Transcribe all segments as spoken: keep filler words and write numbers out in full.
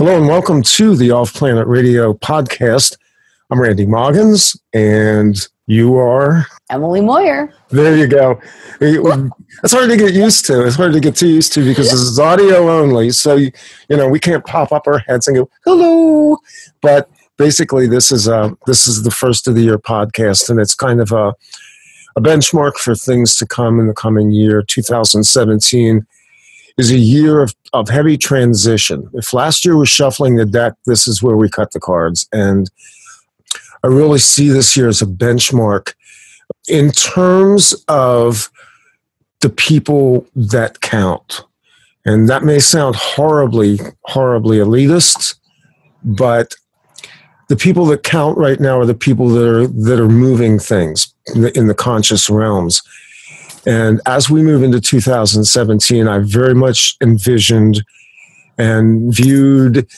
Hello and welcome to the OffPlanet Radio podcast. I'm Randy Maugans, and you are? Emily Moyer. There you go. It's hard to get used to. It's hard to get too used to because this is audio only. So, you know, we can't pop up our heads and go, hello. But basically, this is a, this is the first of the year podcast, and it's kind of a, a benchmark for things to come in the coming year. two thousand seventeen is a year of, of heavy transition. If last year was shuffling the deck, this is where we cut the cards. And I really see this year as a benchmark in terms of the people that count. And that may sound horribly, horribly elitist, but the people that count right now are the people that are that are moving things in the, in the conscious realms. And as we move into two thousand seventeen, I very much envisioned and viewed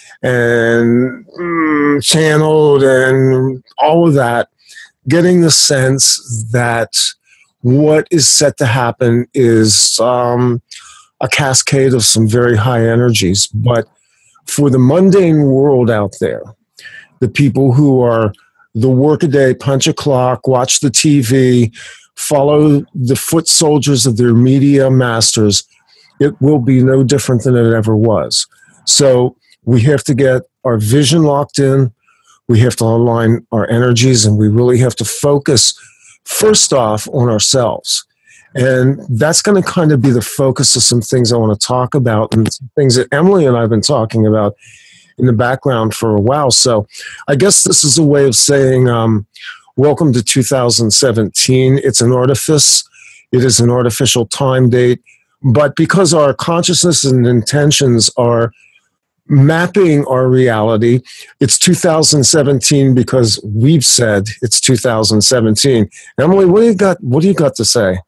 and mm, channeled and all of that, getting the sense that what is set to happen is um, a cascade of some very high energies. But for the mundane world out there, the people who are the workaday, punch a clock, watch the T V, follow the foot soldiers of their media masters, it will be no different than it ever was. So we have to get our vision locked in. We have to align our energies, and we really have to focus first off on ourselves. And that's going to kind of be the focus of some things I want to talk about and some things that Emily and I have been talking about in the background for a while. So I guess this is a way of saying, um, welcome to two thousand seventeen. It's an artifice. It is an artificial time date. But because our consciousness and intentions are mapping our reality, it's two thousand seventeen because we've said it's two thousand seventeen. Emily, what do you got, what do you got to say?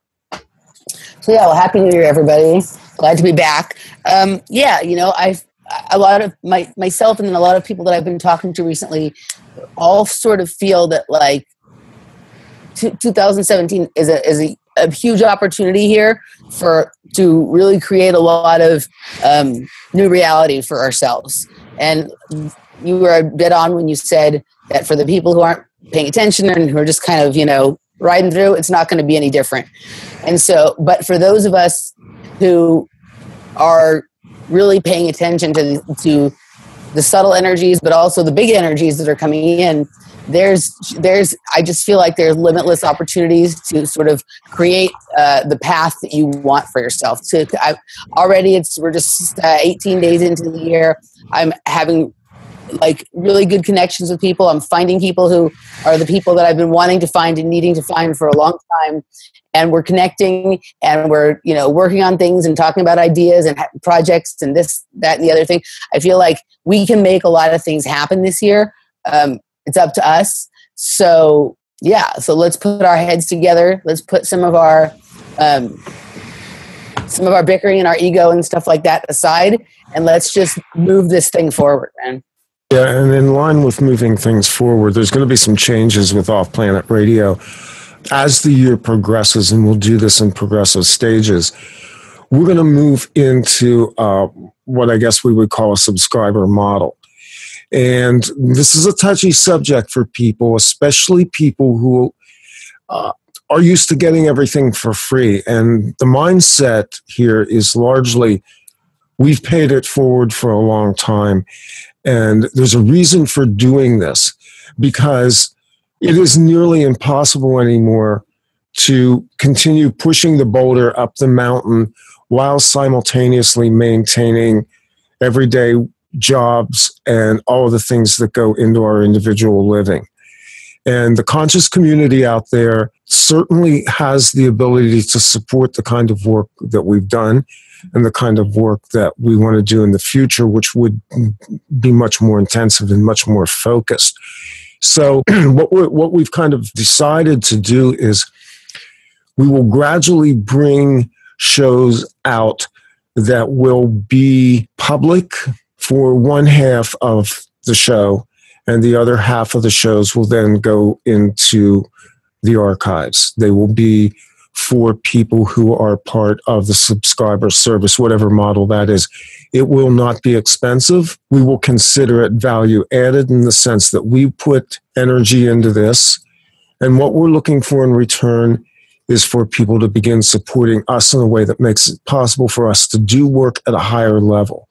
So yeah, well, Happy New Year, everybody. Glad to be back. Um, yeah, you know, I've a lot of my myself and then a lot of people that I've been talking to recently all sort of feel that like two thousand seventeen is a is a, a huge opportunity here for to really create a lot of um, new reality for ourselves. And you were a bit on when you said that for the people who aren't paying attention and who are just kind of, you know, riding through, it's not going to be any different. And so, but for those of us who are really paying attention to to the subtle energies, but also the big energies that are coming in, there's there's I just feel like there's limitless opportunities to sort of create uh, the path that you want for yourself. To I, already, it's we're just uh, eighteen days into the year. I'm having like really good connections with people. I'm finding people who are the people that I've been wanting to find and needing to find for a long time. And we're connecting and we're, you know, working on things and talking about ideas and projects and this, that, and the other thing. I feel like we can make a lot of things happen this year. Um, it's up to us. So yeah, so let's put our heads together. Let's put some of our, um, some of our bickering and our ego and stuff like that aside. And let's just move this thing forward, man. Yeah, and in line with moving things forward, there's going to be some changes with OffPlanet Radio as the year progresses, and we'll do this in progressive stages. We're going to move into uh, what I guess we would call a subscriber model. And this is a touchy subject for people, especially people who uh, are used to getting everything for free. And the mindset here is largely, we've paid it forward for a long time. And there's a reason for doing this, because it is nearly impossible anymore to continue pushing the boulder up the mountain while simultaneously maintaining everyday jobs and all of the things that go into our individual living. And the conscious community out there certainly has the ability to support the kind of work that we've done and the kind of work that we want to do in the future, which would be much more intensive and much more focused. So what, we're, what we've kind of decided to do is we will gradually bring shows out that will be public for one half of the show, and the other half of the shows will then go into the archives. They will be for people who are part of the subscriber service, whatever model that is. It will not be expensive. We will consider it value added in the sense that we put energy into this. And what we're looking for in return is for people to begin supporting us in a way that makes it possible for us to do work at a higher level.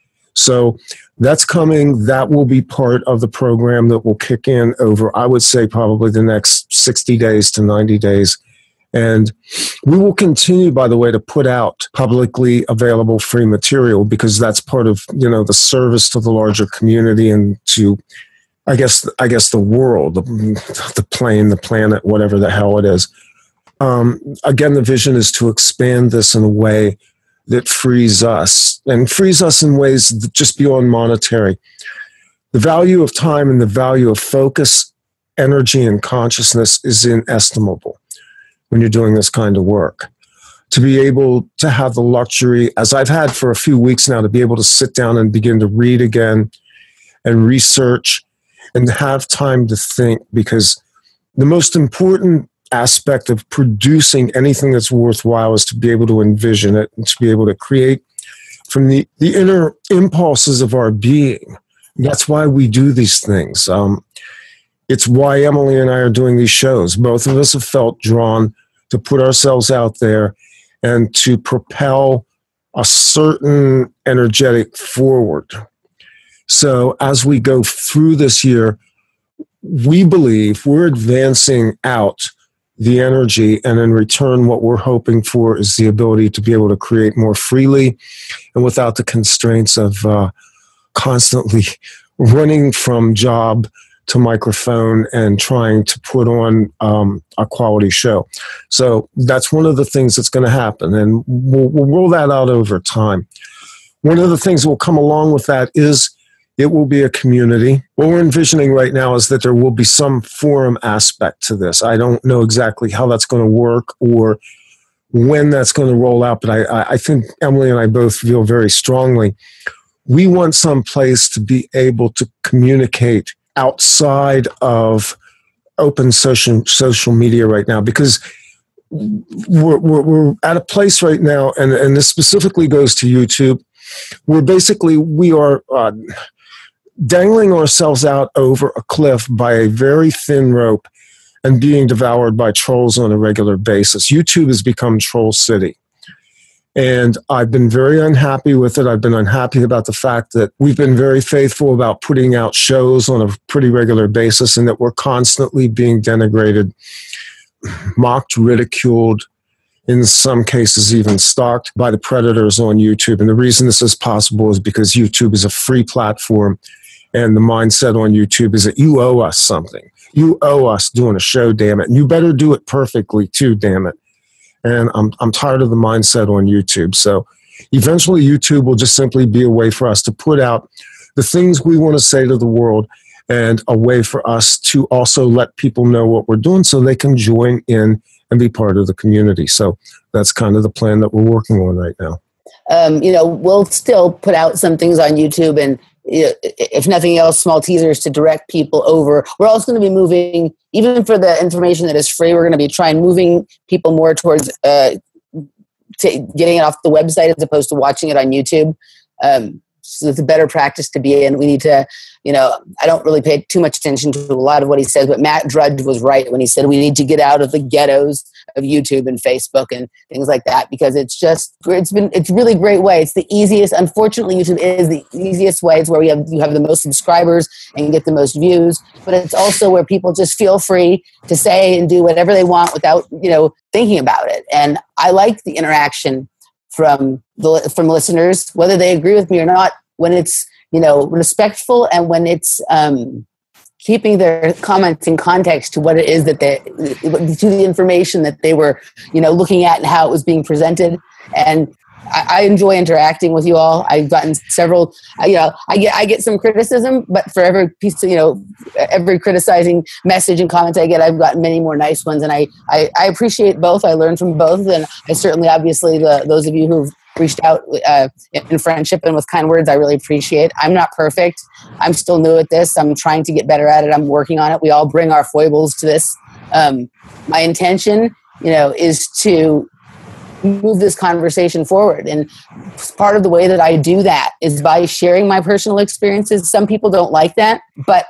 So that's coming. That will be part of the program that will kick in over, I would say, probably the next sixty days to ninety days. And we will continue, by the way, to put out publicly available free material because that's part of, you know, the service to the larger community and to, I guess, I guess the world, the, the plane, the planet, whatever the hell it is. Um, again, the vision is to expand this in a way that frees us and frees us in ways that just beyond monetary. The value of time and the value of focus, energy, and consciousness is inestimable when you're doing this kind of work. To be able to have the luxury, as I've had for a few weeks now, to be able to sit down and begin to read again and research and have time to think, because the most important aspect of producing anything that's worthwhile is to be able to envision it and to be able to create from the, the inner impulses of our being. That's why we do these things. Um, it's why Emily and I are doing these shows. Both of us have felt drawn to put ourselves out there and to propel a certain energetic forward. So as we go through this year, we believe we're advancing out the energy, and in return, what we're hoping for is the ability to be able to create more freely and without the constraints of uh, constantly running from job to microphone and trying to put on um, a quality show. So that's one of the things that's going to happen, and we'll, we'll roll that out over time. One of the things that will come along with that is it will be a community. What we're envisioning right now is that there will be some forum aspect to this. I don't know exactly how that's going to work or when that's going to roll out, but I, I think Emily and I both feel very strongly we want some place to be able to communicate outside of open social social media right now, because we're, we're, we're at a place right now, and, and this specifically goes to YouTube, where basically we are uh, dangling ourselves out over a cliff by a very thin rope and being devoured by trolls on a regular basis. YouTube has become Troll City. And I've been very unhappy with it. I've been unhappy about the fact that we've been very faithful about putting out shows on a pretty regular basis and that we're constantly being denigrated, mocked, ridiculed, in some cases even stalked by the predators on YouTube. And the reason this is possible is because YouTube is a free platform, and the mindset on YouTube is that you owe us something. You owe us doing a show, damn it. And you better do it perfectly too, damn it. And I'm I'm tired of the mindset on YouTube. So eventually YouTube will just simply be a way for us to put out the things we want to say to the world, and a way for us to also let people know what we're doing so they can join in and be part of the community. So that's kind of the plan that we're working on right now. Um, you know, we'll still put out some things on YouTube, and you know, if nothing else, small teasers to direct people over. We're also going to be moving, even for the information that is free, we're going to be trying moving people more towards uh, t- getting it off the website as opposed to watching it on YouTube. Um, so it's a better practice to be in. We need to, you know, I don't really pay too much attention to a lot of what he says, but Matt Drudge was right when he said we need to get out of the ghettos of YouTube and Facebook and things like that, because it's just, it's been, it's really great way. It's the easiest. Unfortunately, YouTube is the easiest way. It's where we have, you have the most subscribers and get the most views, but it's also where people just feel free to say and do whatever they want without, you know, thinking about it. And I like the interaction from the, from listeners, whether they agree with me or not, when it's, you know, respectful and when it's, um, keeping their comments in context to what it is that they, to the information that they were, you know, looking at and how it was being presented. And I, I enjoy interacting with you all. I've gotten several, you know, I get, I get some criticism, but for every piece of, you know, every criticizing message and comment I get, I've gotten many more nice ones. And I, I, I appreciate both. I learn from both. And I certainly, obviously, the, those of you who've reached out uh, in friendship and with kind words, I really appreciate. I'm not perfect. I'm still new at this. I'm trying to get better at it. I'm working on it. We all bring our foibles to this. Um, my intention you know, is to move this conversation forward. And part of the way that I do that is by sharing my personal experiences. Some people don't like that, but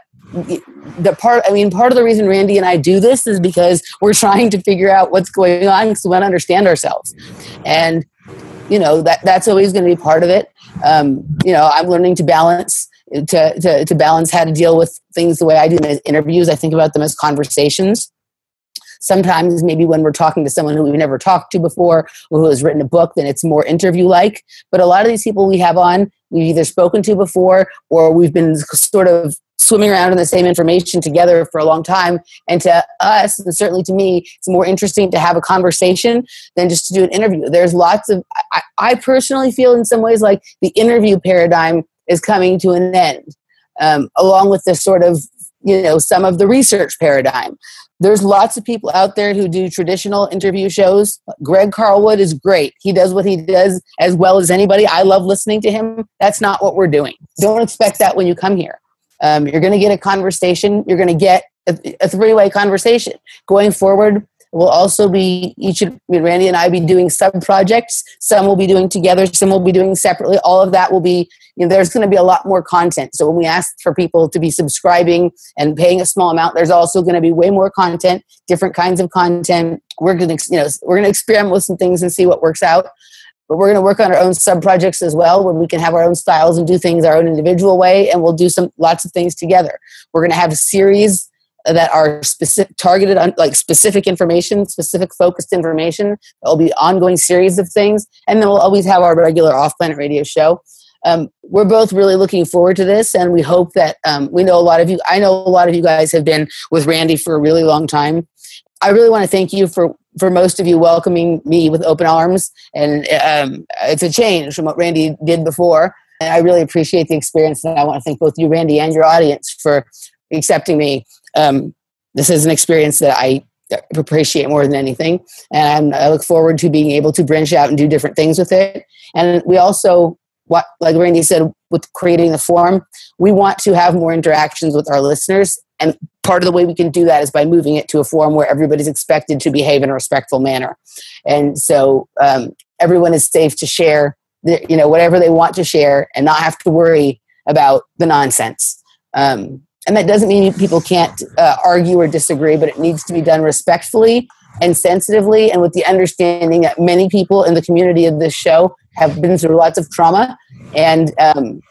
the part, I mean, part of the reason Randy and I do this is because we're trying to figure out what's going on because we want to understand ourselves. And, you know, that that's always going to be part of it. Um, you know, I'm learning to balance to, to, to balance how to deal with things the way I do in interviews. I think about them as conversations. Sometimes maybe when we're talking to someone who we've never talked to before or who has written a book, then it's more interview-like. But a lot of these people we have on, we've either spoken to before or we've been sort of swimming around in the same information together for a long time. And to us, and certainly to me, it's more interesting to have a conversation than just to do an interview. There's lots of, I, I personally feel in some ways like the interview paradigm is coming to an end, um, along with this sort of, you know, some of the research paradigm. There's lots of people out there who do traditional interview shows. Greg Carlwood is great. He does what he does as well as anybody. I love listening to him. That's not what we're doing. Don't expect that when you come here. Um, you're going to get a conversation. You're going to get a, a three-way conversation. Going forward, we'll also be, each of, I mean, Randy and I be doing sub-projects. Some we'll be doing together. Some we'll be doing separately. All of that will be, you know, there's going to be a lot more content. So when we ask for people to be subscribing and paying a small amount, there's also going to be way more content, different kinds of content. We're going to, you know, we're going to experiment with some things and see what works out. But we're going to work on our own sub-projects as well, where we can have our own styles and do things our own individual way, and we'll do some lots of things together. We're going to have a series that are specific, targeted on like specific information, specific focused information. There'll be ongoing series of things, and then we'll always have our regular Off-Planet radio show. Um, we're both really looking forward to this, and we hope that um, we know a lot of you. I know a lot of you guys have been with Randy for a really long time. I really want to thank you for, for most of you welcoming me with open arms, and um, it's a change from what Randy did before, and I really appreciate the experience, and I want to thank both you, Randy, and your audience for accepting me. Um, this is an experience that I appreciate more than anything, and I look forward to being able to branch out and do different things with it. And we also, what, like Randy said, with creating the forum, we want to have more interactions with our listeners. And part of the way we can do that is by moving it to a forum where everybody's expected to behave in a respectful manner. And so um, everyone is safe to share, the, you know, whatever they want to share and not have to worry about the nonsense. Um, and that doesn't mean people can't uh, argue or disagree, but it needs to be done respectfully and sensitively, and with the understanding that many people in the community of this show have been through lots of trauma, and um,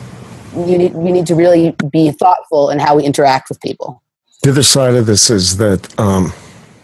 you need, we need to really be thoughtful in how we interact with people. The other side of this is that um,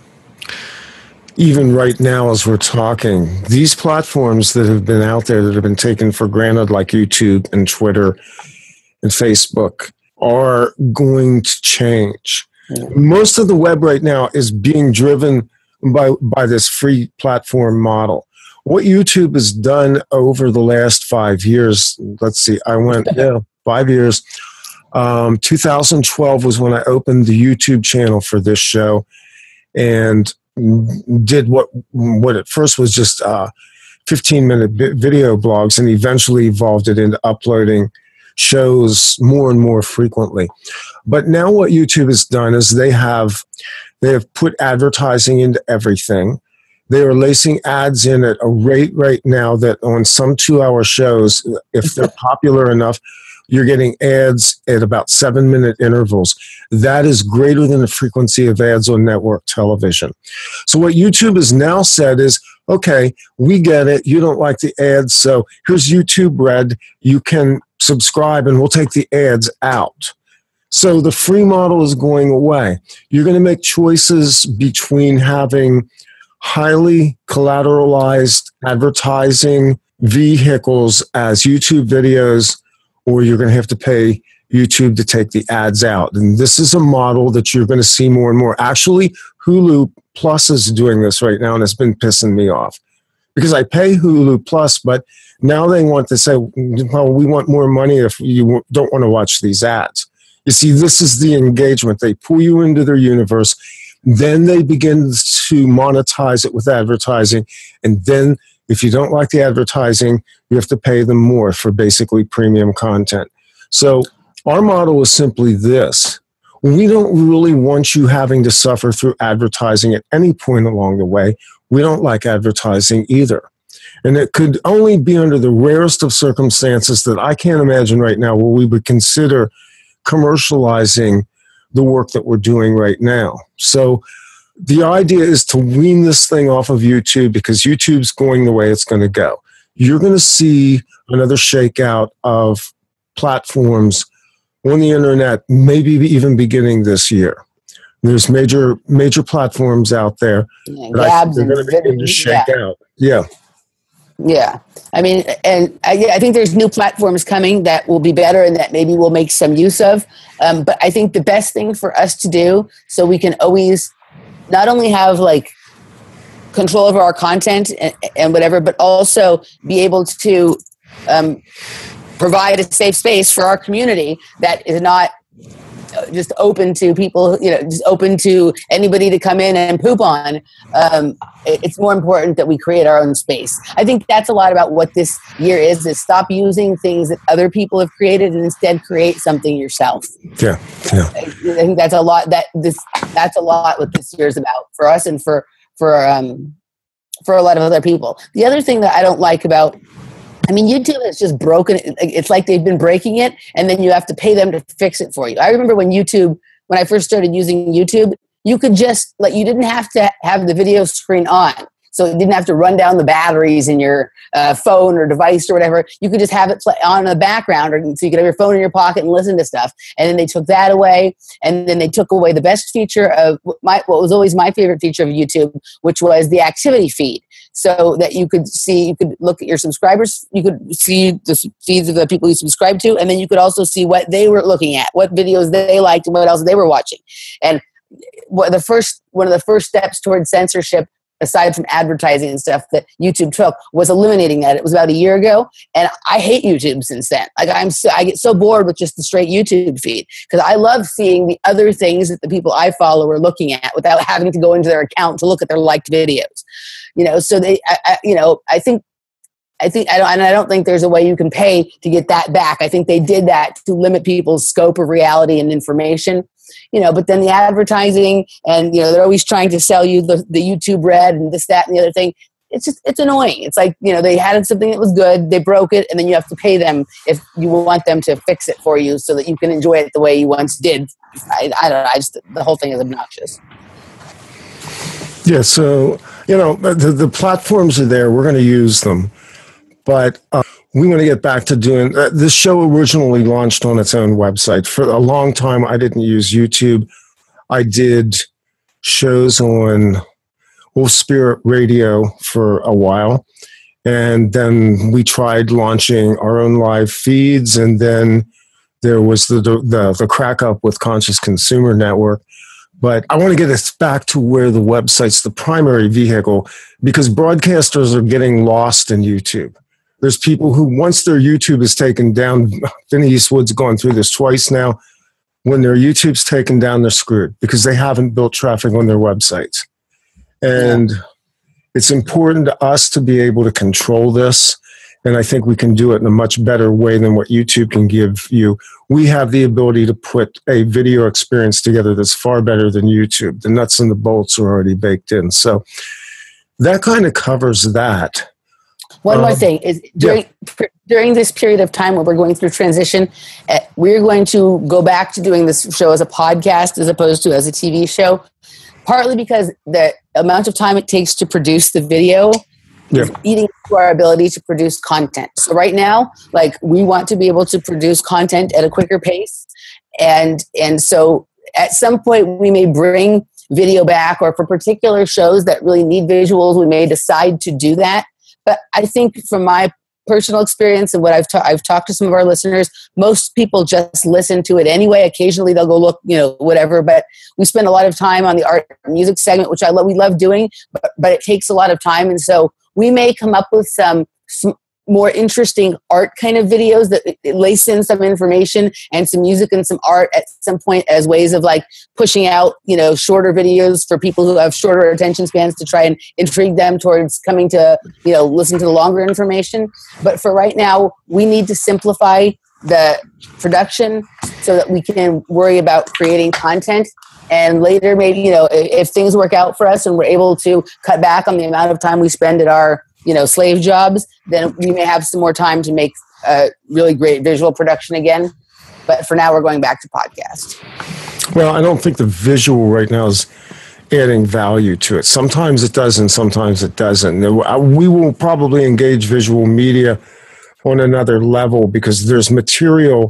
even right now as we're talking, these platforms that have been out there that have been taken for granted, like YouTube and Twitter and Facebook, are going to change. Yeah. Most of the web right now is being driven by, by this free platform model. What YouTube has done over the last five years, let's see, I went, yeah, five years. Um, two thousand twelve was when I opened the YouTube channel for this show and did what, what at first was just uh, fifteen minute video blogs, and eventually evolved it into uploading shows more and more frequently. But now what YouTube has done is they have, they have put advertising into everything. They are lacing ads in at a rate right now that on some two-hour shows, if they're popular enough, you're getting ads at about seven-minute intervals. That is greater than the frequency of ads on network television. So what YouTube has now said is, okay, we get it. You don't like the ads, so here's YouTube Red. You can subscribe, and we'll take the ads out. So the free model is going away. You're going to make choices between having highly collateralized advertising vehicles as YouTube videos, or you're going to have to pay YouTube to take the ads out. And this is a model that you're going to see more and more. Actually, Hulu Plus is doing this right now, and it's been pissing me off. Because I pay Hulu Plus, but now they want to say, well, we want more money if you don't want to watch these ads. You see, this is the engagement. They pull you into their universe. Then they begin to monetize it with advertising. And then if you don't like the advertising, you have to pay them more for basically premium content. So our model is simply this. we don't really want you having to suffer through advertising at any point along the way. We don't like advertising either. And it could only be under the rarest of circumstances that I can't imagine right now where we would consider commercializing the work that we're doing right now. So the idea is to wean this thing off of YouTube because YouTube's going the way it's going to go. You're going to see another shakeout of platforms on the internet, maybe even beginning this year. There's major major platforms out there yeah, that I think they're going to begin to shake yeah. out. Yeah. Yeah. I mean, and I, I think there's new platforms coming that will be better and that maybe we'll make some use of. Um, but I think the best thing for us to do so we can always not only have like control over our content and, and whatever, but also be able to um, provide a safe space for our community that is not just open to people, you know, just open to anybody to come in and poop on. Um, it's more important that we create our own space. I think that's a lot about what this year is, is stop using things that other people have created and instead create something yourself. Yeah, yeah. I think that's a lot that this, that's a lot what this year is about for us and for, for, um, for a lot of other people. The other thing that I don't like about I mean, YouTube has just broken it. It's like they've been breaking it, and then you have to pay them to fix it for you. I remember when YouTube, when I first started using YouTube, you could just, like, you didn't have to have the video screen on. So it didn't have to run down the batteries in your uh, phone or device or whatever. You could just have it play on in the background, or so you could have your phone in your pocket and listen to stuff. And then they took that away, and then they took away the best feature of my, what was always my favorite feature of YouTube, which was the activity feed. So that you could see, you could look at your subscribers, you could see the feeds of the people you subscribe to, and then you could also see what they were looking at, what videos they liked, and what else they were watching. And what the first, one of the first steps towards censorship, aside from advertising and stuff, that YouTube took was eliminating that. It was about a year ago, and I hate YouTube since then. Like I'm, so, I get so bored with just the straight YouTube feed because I love seeing the other things that the people I follow are looking at without having to go into their account to look at their liked videos. You know, so they, I, I, you know, I think, I think, I don't, and I don't think there's a way you can pay to get that back. I think they did that to limit people's scope of reality and information. You know, but then the advertising and, you know, they're always trying to sell you the, the YouTube Red and this, that, and the other thing. It's just, it's annoying. It's like, you know, they had something that was good, they broke it, and then you have to pay them if you want them to fix it for you so that you can enjoy it the way you once did. I, I don't know. I just, the whole thing is obnoxious. Yeah, so, you know, the, the platforms are there. We're going to use them. But uh, we want to get back to doing uh, this show originally launched on its own website. For a long time, I didn't use YouTube. I did shows on Wolf Spirit Radio for a while. And then we tried launching our own live feeds. And then there was the, the, the crack up with Conscious Consumer Network. But I want to get us back to where the website's the primary vehicle, because broadcasters are getting lost in YouTube. There's people who, once their YouTube is taken down, Vinny Eastwood's gone through this twice now, when their YouTube's taken down, they're screwed because they haven't built traffic on their websites. And yeah. It's important to us to be able to control this. And I think we can do it in a much better way than what YouTube can give you. We have the ability to put a video experience together that's far better than YouTube. The nuts and the bolts are already baked in. So that kind of covers that. One um, more thing is during yeah. during this period of time where we're going through transition, uh, we're going to go back to doing this show as a podcast as opposed to as a T V show, partly because the amount of time it takes to produce the video yeah. is eating into our ability to produce content. So right now, like, we want to be able to produce content at a quicker pace. And, and so at some point we may bring video back, or for particular shows that really need visuals, we may decide to do that. But I think from my personal experience and what I've, ta- I've talked to some of our listeners, most people just listen to it anyway. Occasionally they'll go look, you know, whatever. But we spend a lot of time on the art and music segment, which I love. We love doing, but, but it takes a lot of time. And so we may come up with some, some more interesting art kind of videos that lace in some information and some music and some art at some point as ways of like pushing out, you know, shorter videos for people who have shorter attention spans to try and intrigue them towards coming to, you know, listen to the longer information. But for right now, we need to simplify the production so that we can worry about creating content. And later, maybe, you know, if, if things work out for us and we're able to cut back on the amount of time we spend at our, you know, slave jobs, then we may have some more time to make a really great visual production again. But for now, we're going back to podcast. Well, I don't think the visual right now is adding value to it. Sometimes it does and sometimes it doesn't. We will probably engage visual media on another level because there's material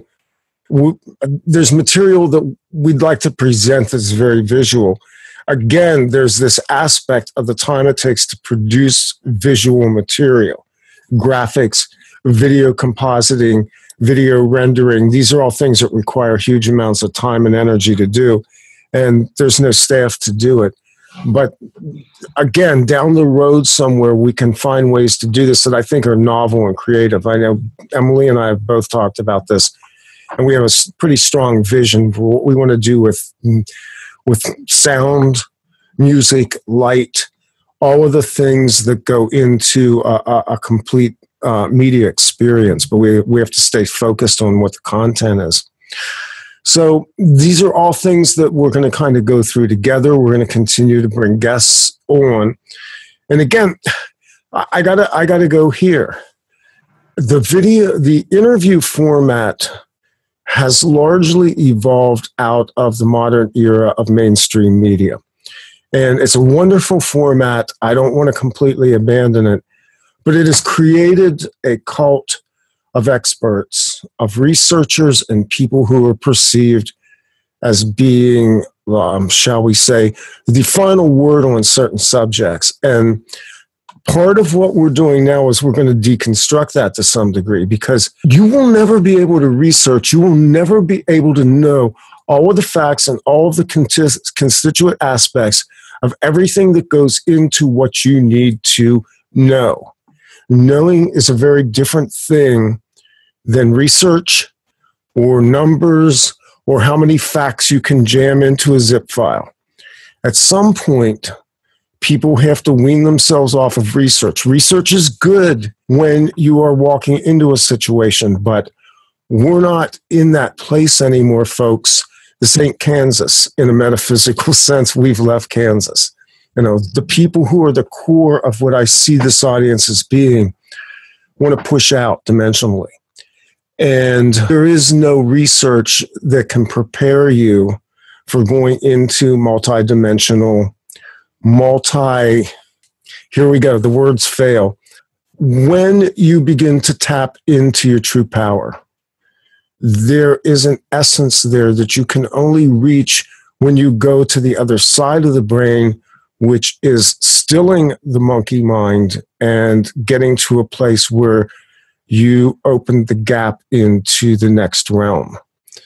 there's material that we'd like to present that's very visual. Again, there's this aspect of the time it takes to produce visual material, graphics, video compositing, video rendering. These are all things that require huge amounts of time and energy to do, and there's no staff to do it. But again, down the road somewhere, we can find ways to do this that I think are novel and creative. I know Emily and I have both talked about this, and we have a pretty strong vision for what we want to do with with sound, music, light, all of the things that go into a, a, a complete uh, media experience. But we we have to stay focused on what the content is. So these are all things that we're going to kind of go through together. We're going to continue to bring guests on. And again, I gotta I gotta go here. The video, the interview format has largely evolved out of the modern era of mainstream media. And it's a wonderful format. I don't want to completely abandon it, but it has created a cult of experts, of researchers, and people who are perceived as being, um, shall we say, the final word on certain subjects. And part of what we're doing now is we're going to deconstruct that to some degree, because you will never be able to research, you will never be able to know all of the facts and all of the constituent aspects of everything that goes into what you need to know. Knowing is a very different thing than research or numbers or how many facts you can jam into a zip file. At some point, people have to wean themselves off of research. Research is good when you are walking into a situation, but we're not in that place anymore, folks. This ain't Kansas in a metaphysical sense. We've left Kansas. You know, the people who are the core of what I see this audience as being want to push out dimensionally. And there is no research that can prepare you for going into multidimensional, multi, here we go, the words fail. When you begin to tap into your true power, there is an essence there that you can only reach when you go to the other side of the brain, which is stilling the monkey mind and getting to a place where you open the gap into the next realm,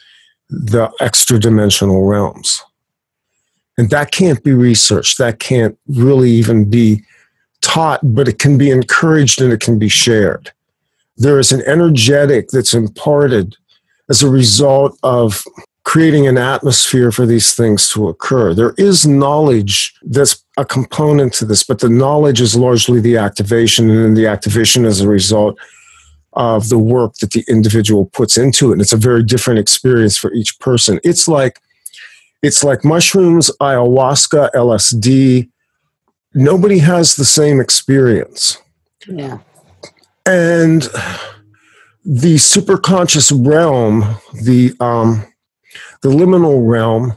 the extra dimensional realms. And that can't be researched. That can't really even be taught, but it can be encouraged and it can be shared. There is an energetic that's imparted as a result of creating an atmosphere for these things to occur. There is knowledge that's a component to this, but the knowledge is largely the activation, and then the activation is a result of the work that the individual puts into it. And it's a very different experience for each person. It's like it's like mushrooms, ayahuasca, L S D. Nobody has the same experience. Yeah. And the superconscious realm, the um, the liminal realm,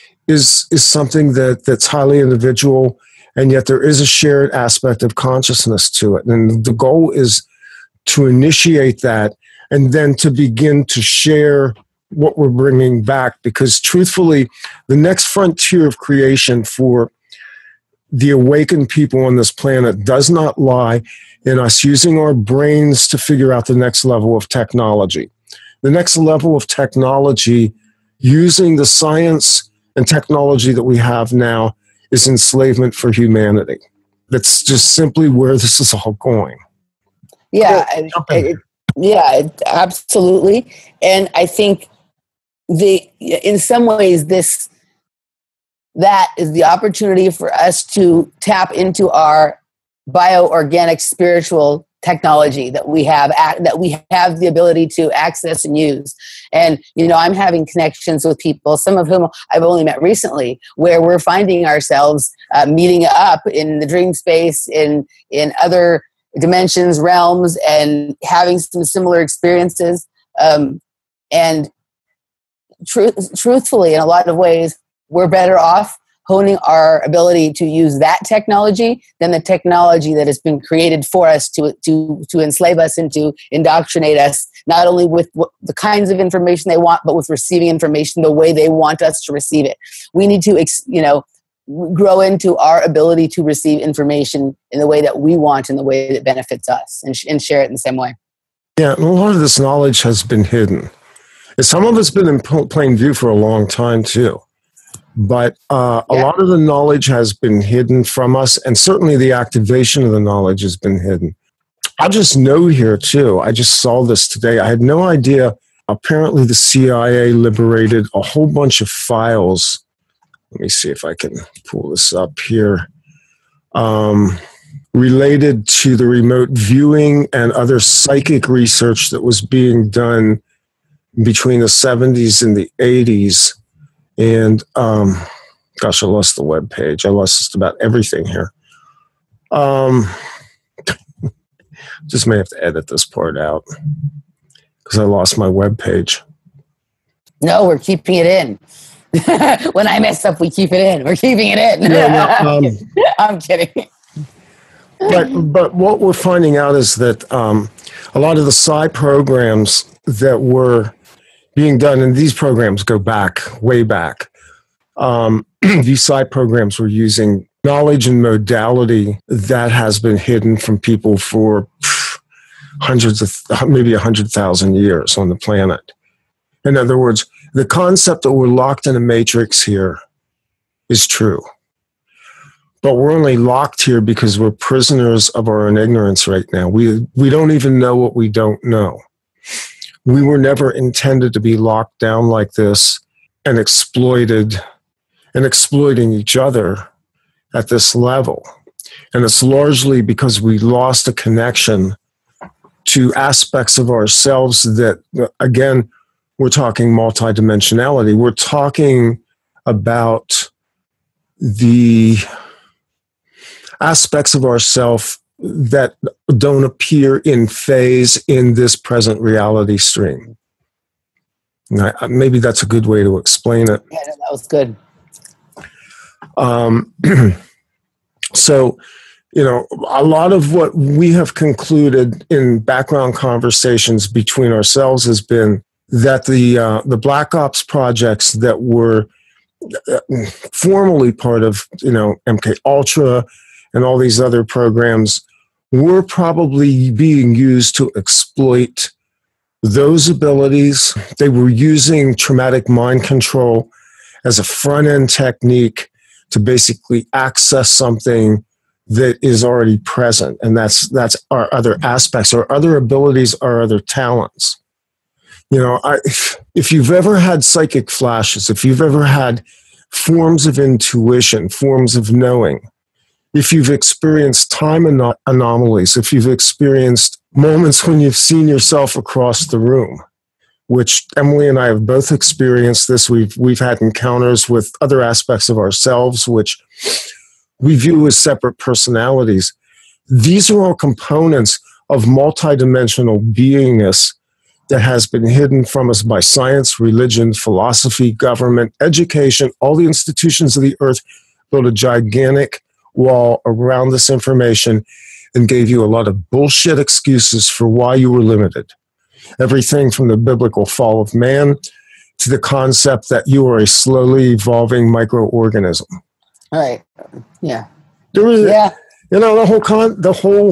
is is something that that's highly individual, and yet there is a shared aspect of consciousness to it. And the goal is to initiate that, and then to begin to share what we're bringing back. Because truthfully, the next frontier of creation for the awakened people on this planet does not lie in us using our brains to figure out the next level of technology. The next level of technology, using the science and technology that we have now, is enslavement for humanity. That's just simply where this is all going. Yeah, it, it, yeah, it, absolutely. And I think the in some ways this that is the opportunity for us to tap into our bioorganic spiritual technology that we have that we have the ability to access and use. And you know, I'm having connections with people, some of whom I've only met recently, where we're finding ourselves uh, meeting up in the dream space, in in other dimensions, realms, and having some similar experiences. Um, and truth, truthfully, in a lot of ways, we're better off honing our ability to use that technology than the technology that has been created for us to to to enslave us and to indoctrinate us, not only with the kinds of information they want, but with receiving information the way they want us to receive it. We need to, you know, grow into our ability to receive information in the way that we want, in the way that benefits us, and, sh- and share it in the same way. Yeah, and a lot of this knowledge has been hidden. And some of it's been in plain view for a long time, too. But uh, yeah. a lot of the knowledge has been hidden from us, and certainly the activation of the knowledge has been hidden. I'll just note here, too, I just saw this today. I had no idea. Apparently, the C I A liberated a whole bunch of files. Let me see if I can pull this up here. Um, related to the remote viewing and other psychic research that was being done between the seventies and the eighties. And, um, gosh, I lost the web page. I lost just about everything here. Um, just may have to edit this part out because I lost my web page. No, we're keeping it in. When I mess up, we keep it in. We're keeping it in. No, no, um, I'm kidding. But but what we're finding out is that um, a lot of the psi programs that were being done, and these programs go back, way back, um, these psi programs were using knowledge and modality that has been hidden from people for pff, hundreds of, maybe a hundred thousand years on the planet. In other words, the concept that we're locked in a matrix here is true. But we're only locked here because we're prisoners of our own ignorance right now. We we don't even know what we don't know. We were never intended to be locked down like this and exploited and exploiting each other at this level. And it's largely because we lost a connection to aspects of ourselves that, again, we're talking multidimensionality. We're talking about the aspects of ourself that don't appear in phase in this present reality stream. I, maybe that's a good way to explain it. Yeah, that was good. Um, so, you know, a lot of what we have concluded in background conversations between ourselves has been that the uh, the Black Ops projects that were formerly part of, you know, M K Ultra and all these other programs were probably being used to exploit those abilities. They were using traumatic mind control as a front-end technique to basically access something that is already present, and that's that's our other aspects, our other abilities, our other talents. You know, I, if you've ever had psychic flashes, if you've ever had forms of intuition, forms of knowing, if you've experienced time anom- anomalies, if you've experienced moments when you've seen yourself across the room, which Emily and I have both experienced this, we've we've had encounters with other aspects of ourselves, which we view as separate personalities. These are all components of multidimensional beingness that has been hidden from us by science, religion, philosophy, government, education. All the institutions of the earth built a gigantic wall around this information and gave you a lot of bullshit excuses for why you were limited. Everything from the biblical fall of man to the concept that you are a slowly evolving microorganism. All right. Yeah. There is, yeah. You know, the whole con, the whole,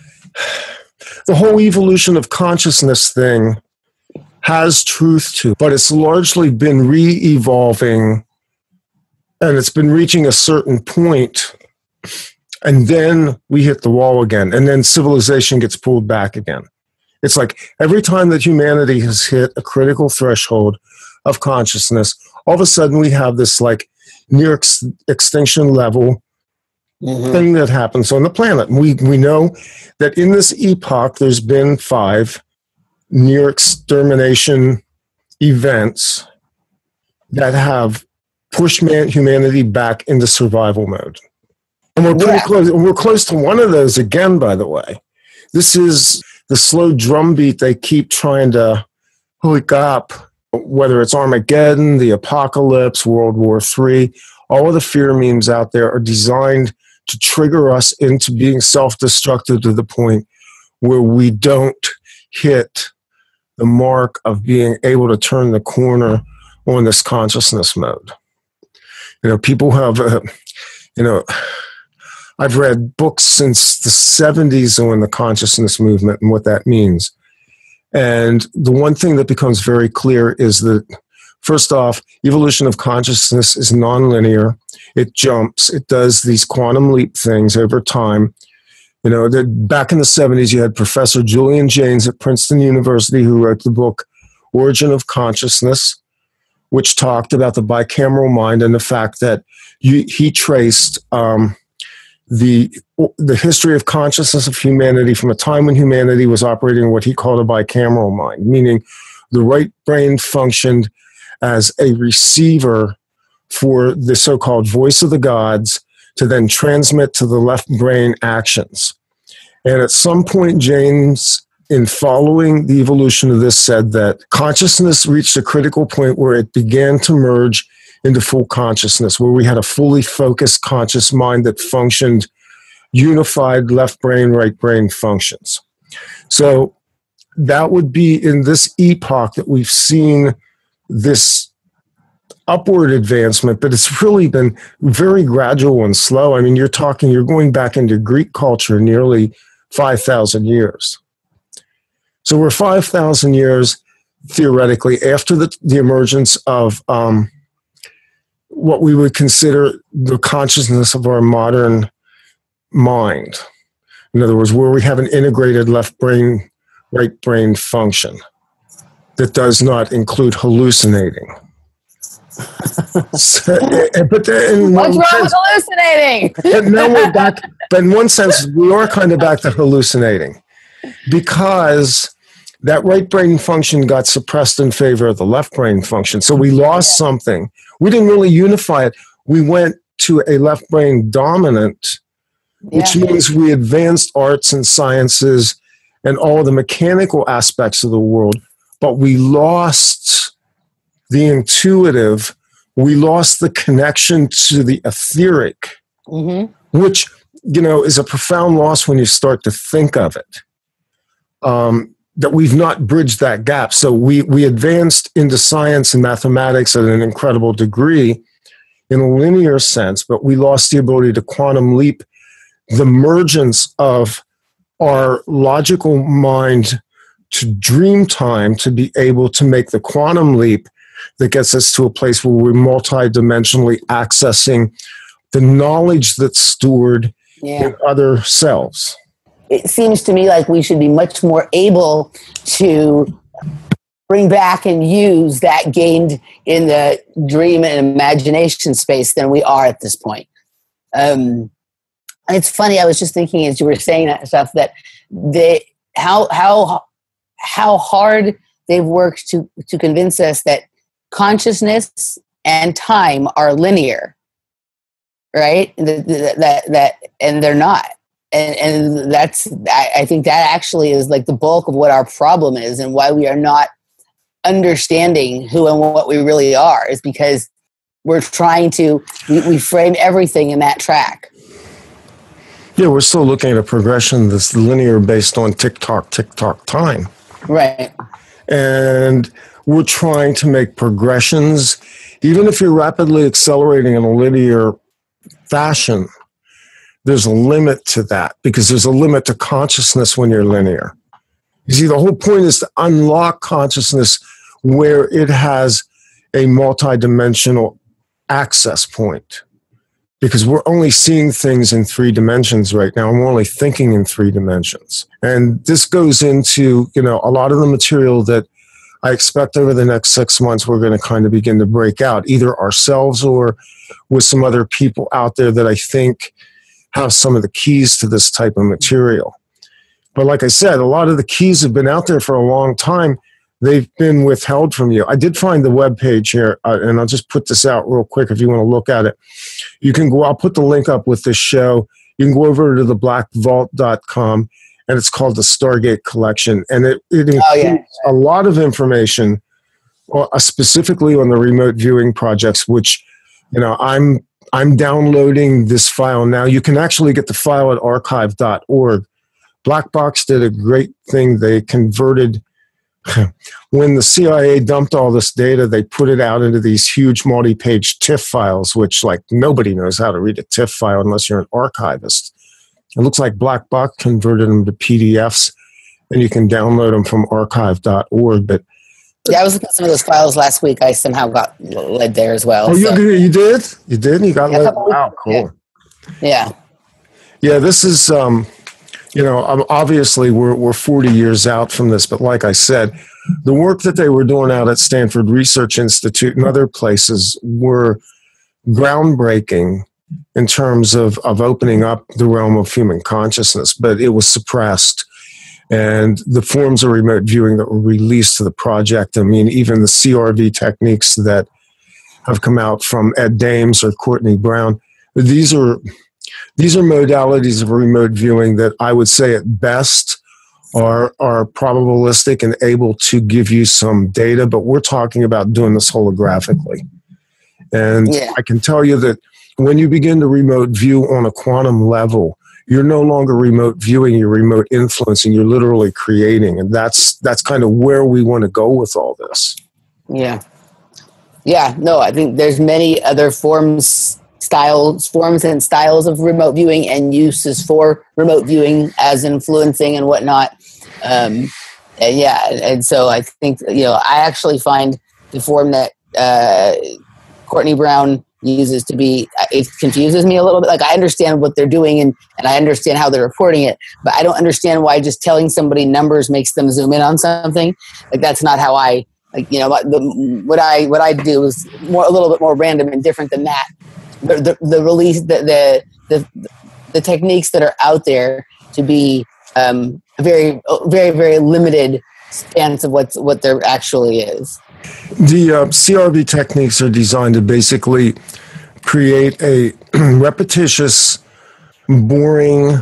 the whole evolution of consciousness thing has truth to it, but it's largely been re-evolving, and it's been reaching a certain point, and then we hit the wall again, and then civilization gets pulled back again. It's like every time that humanity has hit a critical threshold of consciousness, all of a sudden we have this like near ex- extinction level mm-hmm. thing that happens on the planet. We, we know that in this epoch, there's been five near extermination events that have pushed man, humanity back into survival mode. And we're pretty yeah. close. We're close to one of those again, by the way. This is the slow drumbeat they keep trying to hook up, whether it's Armageddon, the apocalypse, World War Three. All of the fear memes out there are designed to trigger us into being self-destructive to the point where we don't hit the mark of being able to turn the corner on this consciousness mode. You know, people have, uh, you know, I've read books since the seventies on the consciousness movement and what that means. And the one thing that becomes very clear is that, first off, evolution of consciousness is nonlinear. It jumps. It does these quantum leap things over time. You know, that back in the seventies, you had Professor Julian Jaynes at Princeton University who wrote the book Origin of Consciousness, which talked about the bicameral mind and the fact that you, he traced um, the the history of consciousness of humanity from a time when humanity was operating what he called a bicameral mind, meaning the right brain functioned as a receiver for the so-called voice of the gods to then transmit to the left brain actions. And at some point, James, in following the evolution of this, said that consciousness reached a critical point where it began to merge into full consciousness, where we had a fully focused conscious mind that functioned unified left brain, right brain functions. So that would be in this epoch that we've seen this upward advancement, but it's really been very gradual and slow. I mean, you're talking, you're going back into Greek culture nearly five thousand years. So we're five thousand years, theoretically, after the, the emergence of um, what we would consider the consciousness of our modern mind. In other words, where we have an integrated left brain, right brain function that does not include hallucinating. So, but then, what's wrong sense, with hallucinating? But now we're back. But in one sense, we are kind of back to hallucinating because that right brain function got suppressed in favor of the left brain function. So we lost something. We didn't really unify it. We went to a left brain dominant, which yeah. means we advanced arts and sciences and all the mechanical aspects of the world, but we lost the intuitive. We lost the connection to the etheric, mm-hmm. which, you know, is a profound loss when you start to think of it. Um, that we've not bridged that gap. So we, we advanced into science and mathematics at an incredible degree in a linear sense, but we lost the ability to quantum leap the emergence of our logical mind to dream time to be able to make the quantum leap that gets us to a place where we're multidimensionally accessing the knowledge that's stored yeah. in other selves. It seems to me like we should be much more able to bring back and use that gained in the dream and imagination space than we are at this point. Um, it's funny. I was just thinking as you were saying that stuff that they how how how hard they've worked to to convince us that consciousness and time are linear, right? That that, that and they're not. And, and that's, I think that actually is like the bulk of what our problem is and why we are not understanding who and what we really are is because we're trying to, we, we frame everything in that track. Yeah, we're still looking at a progression that's linear based on tick-tock, tick-tock time. Right. And we're trying to make progressions, even if you're rapidly accelerating in a linear fashion, there's a limit to that because there's a limit to consciousness when you're linear. You see, the whole point is to unlock consciousness where it has a multidimensional access point because we're only seeing things in three dimensions right now and we're only thinking in three dimensions. And this goes into, you know, a lot of the material that I expect over the next six months we're going to kind of begin to break out, either ourselves or with some other people out there that I think have some of the keys to this type of material. But like I said, a lot of the keys have been out there for a long time. They've been withheld from you. I did find the webpage here, uh, and I'll just put this out real quick if you want to look at it. You can go, I'll put the link up with this show. You can go over to the black vault dot com, and it's called the Stargate Collection. And it, it includes oh, yeah. a lot of information, uh, specifically on the remote viewing projects, which, you know, I'm I'm downloading this file now. You can actually get the file at archive dot org. Black Box did a great thing. They converted, when the C I A dumped all this data, they put it out into these huge multi-page TIFF files, which like nobody knows how to read a TIFF file unless you're an archivist. It looks like Black Box converted them to P D Fs, and you can download them from archive dot org. But yeah, I was looking at some of those files last week. I somehow got led there as well. Oh, so. you, you did? You did? You got yeah, led? Wow, cool. Yeah. Yeah, this is... Um, You know, obviously we're we're forty years out from this, but like I said, the work that they were doing out at Stanford Research Institute and other places were groundbreaking in terms of, of opening up the realm of human consciousness, but it was suppressed. And the forms of remote viewing that were released to the project, I mean, even the C R V techniques that have come out from Ed Dames or Courtney Brown, these are... These are modalities of remote viewing that I would say at best are, are probabilistic and able to give you some data, but we're talking about doing this holographically. And yeah. I can tell you that when you begin to remote view on a quantum level, you're no longer remote viewing, you're remote influencing, you're literally creating. And that's, that's kind of where we want to go with all this. Yeah. Yeah, no, I think there's many other forms styles, forms and styles of remote viewing and uses for remote viewing as influencing and whatnot. Um, and yeah, and so I think, you know, I actually find the form that uh, Courtney Brown uses to be, it confuses me a little bit. Like I understand what they're doing and, and I understand how they're reporting it, but I don't understand why just telling somebody numbers makes them zoom in on something. Like that's not how I, like, you know, the, what I, what I do is more, a little bit more random and different than that. The, the, the release, the, the the the techniques that are out there to be um, a very, very, very limited stance of what's what there actually is. The uh, C R V techniques are designed to basically create a repetitious, boring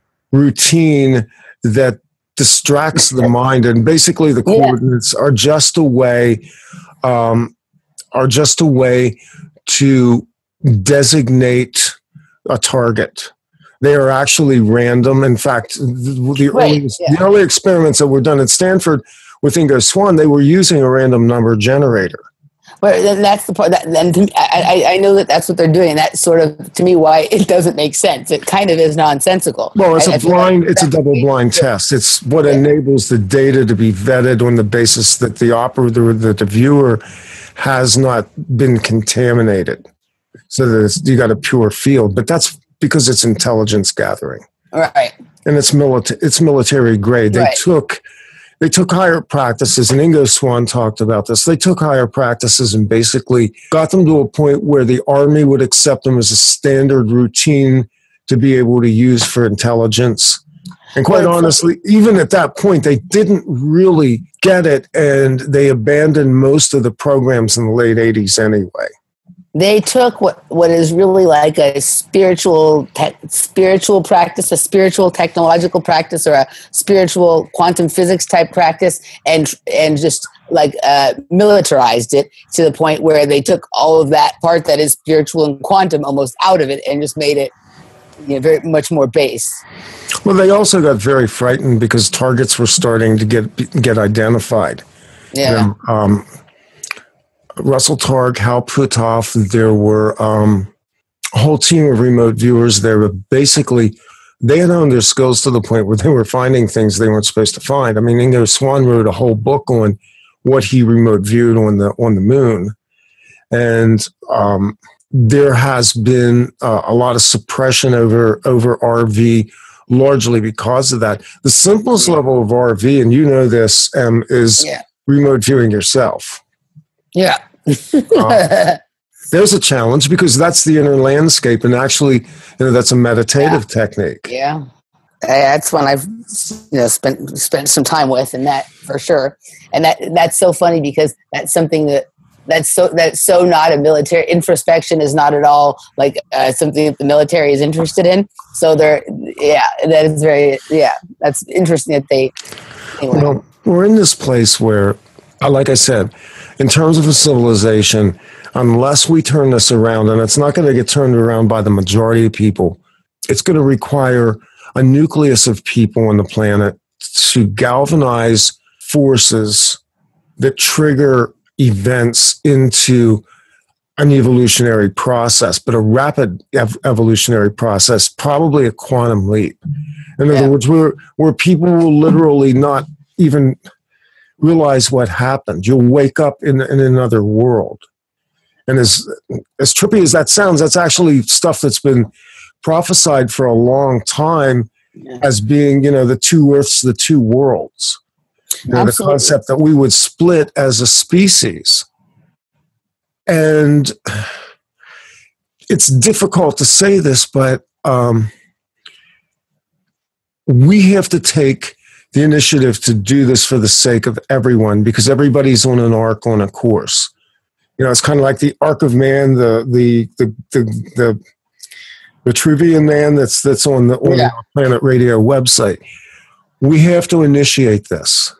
routine that distracts the mind, and basically the coordinates yeah. are just a way, um, are just a way to designate a target. They are actually random. In fact, the, the, right, early, yeah. the early experiments that were done at Stanford with Ingo Swann, they were using a random number generator. Well, then that's the part. That, then me, I, I know that that's what they're doing. And that's sort of, to me, why it doesn't make sense. It kind of is nonsensical. Well, it's I, a blind, it's a double-blind test. It's what yeah. enables the data to be vetted on the basis that the operator, that the viewer has not been contaminated. So that you got a pure field, but that's because it's intelligence gathering, right? And it's military. It's military grade. They right. took, they took higher practices, and Ingo Swann talked about this. They took higher practices and basically got them to a point where the Army would accept them as a standard routine to be able to use for intelligence. And quite well, honestly, even at that point, they didn't really get it, and they abandoned most of the programs in the late eighties anyway. They took what, what is really like a spiritual te- spiritual practice, a spiritual technological practice, or a spiritual quantum physics type practice, and and just like uh, militarized it to the point where they took all of that part that is spiritual and quantum almost out of it and just made it, you know, very much more base. Well, they also got very frightened because targets were starting to get get identified. Yeah. And, um, Russell Targ, Hal Puthoff, there were um, a whole team of remote viewers there, but basically they had honed their skills to the point where they were finding things they weren't supposed to find. I mean, Ingo Swann wrote a whole book on what he remote viewed on the on the moon. And um, there has been uh, a lot of suppression over, over R V, largely because of that. The simplest yeah. level of R V, and you know this, um, is yeah. remote viewing yourself. Yeah. uh, there's a challenge because that's the inner landscape, and actually, you know, that's a meditative yeah. technique. Yeah, that's one I've you know spent spent some time with, and that for sure. And that that's so funny because that's something that that's so that's so not a military introspection is not at all like uh, something that the military is interested in. So they're yeah, that is very yeah, that's interesting that they. Anyway. Well, we're in this place where, like I said, in terms of a civilization, unless we turn this around, and it's not going to get turned around by the majority of people, it's going to require a nucleus of people on the planet to galvanize forces that trigger events into an evolutionary process, but a rapid ev- evolutionary process, probably a quantum leap. In other yeah. words, where, where people will literally not even realize what happened. You'll wake up in, in another world. And as as trippy as that sounds, that's actually stuff that's been prophesied for a long time yeah. as being, you know, the two earths, the two worlds. You know, the concept that we would split as a species. And it's difficult to say this, but um, we have to take the initiative to do this for the sake of everyone, because everybody's on an arc, on a course. You know, it's kind of like the arc of man, the the the the the, the Vitruvian man that's that's on the on yeah. the Planet Radio website. We have to initiate this.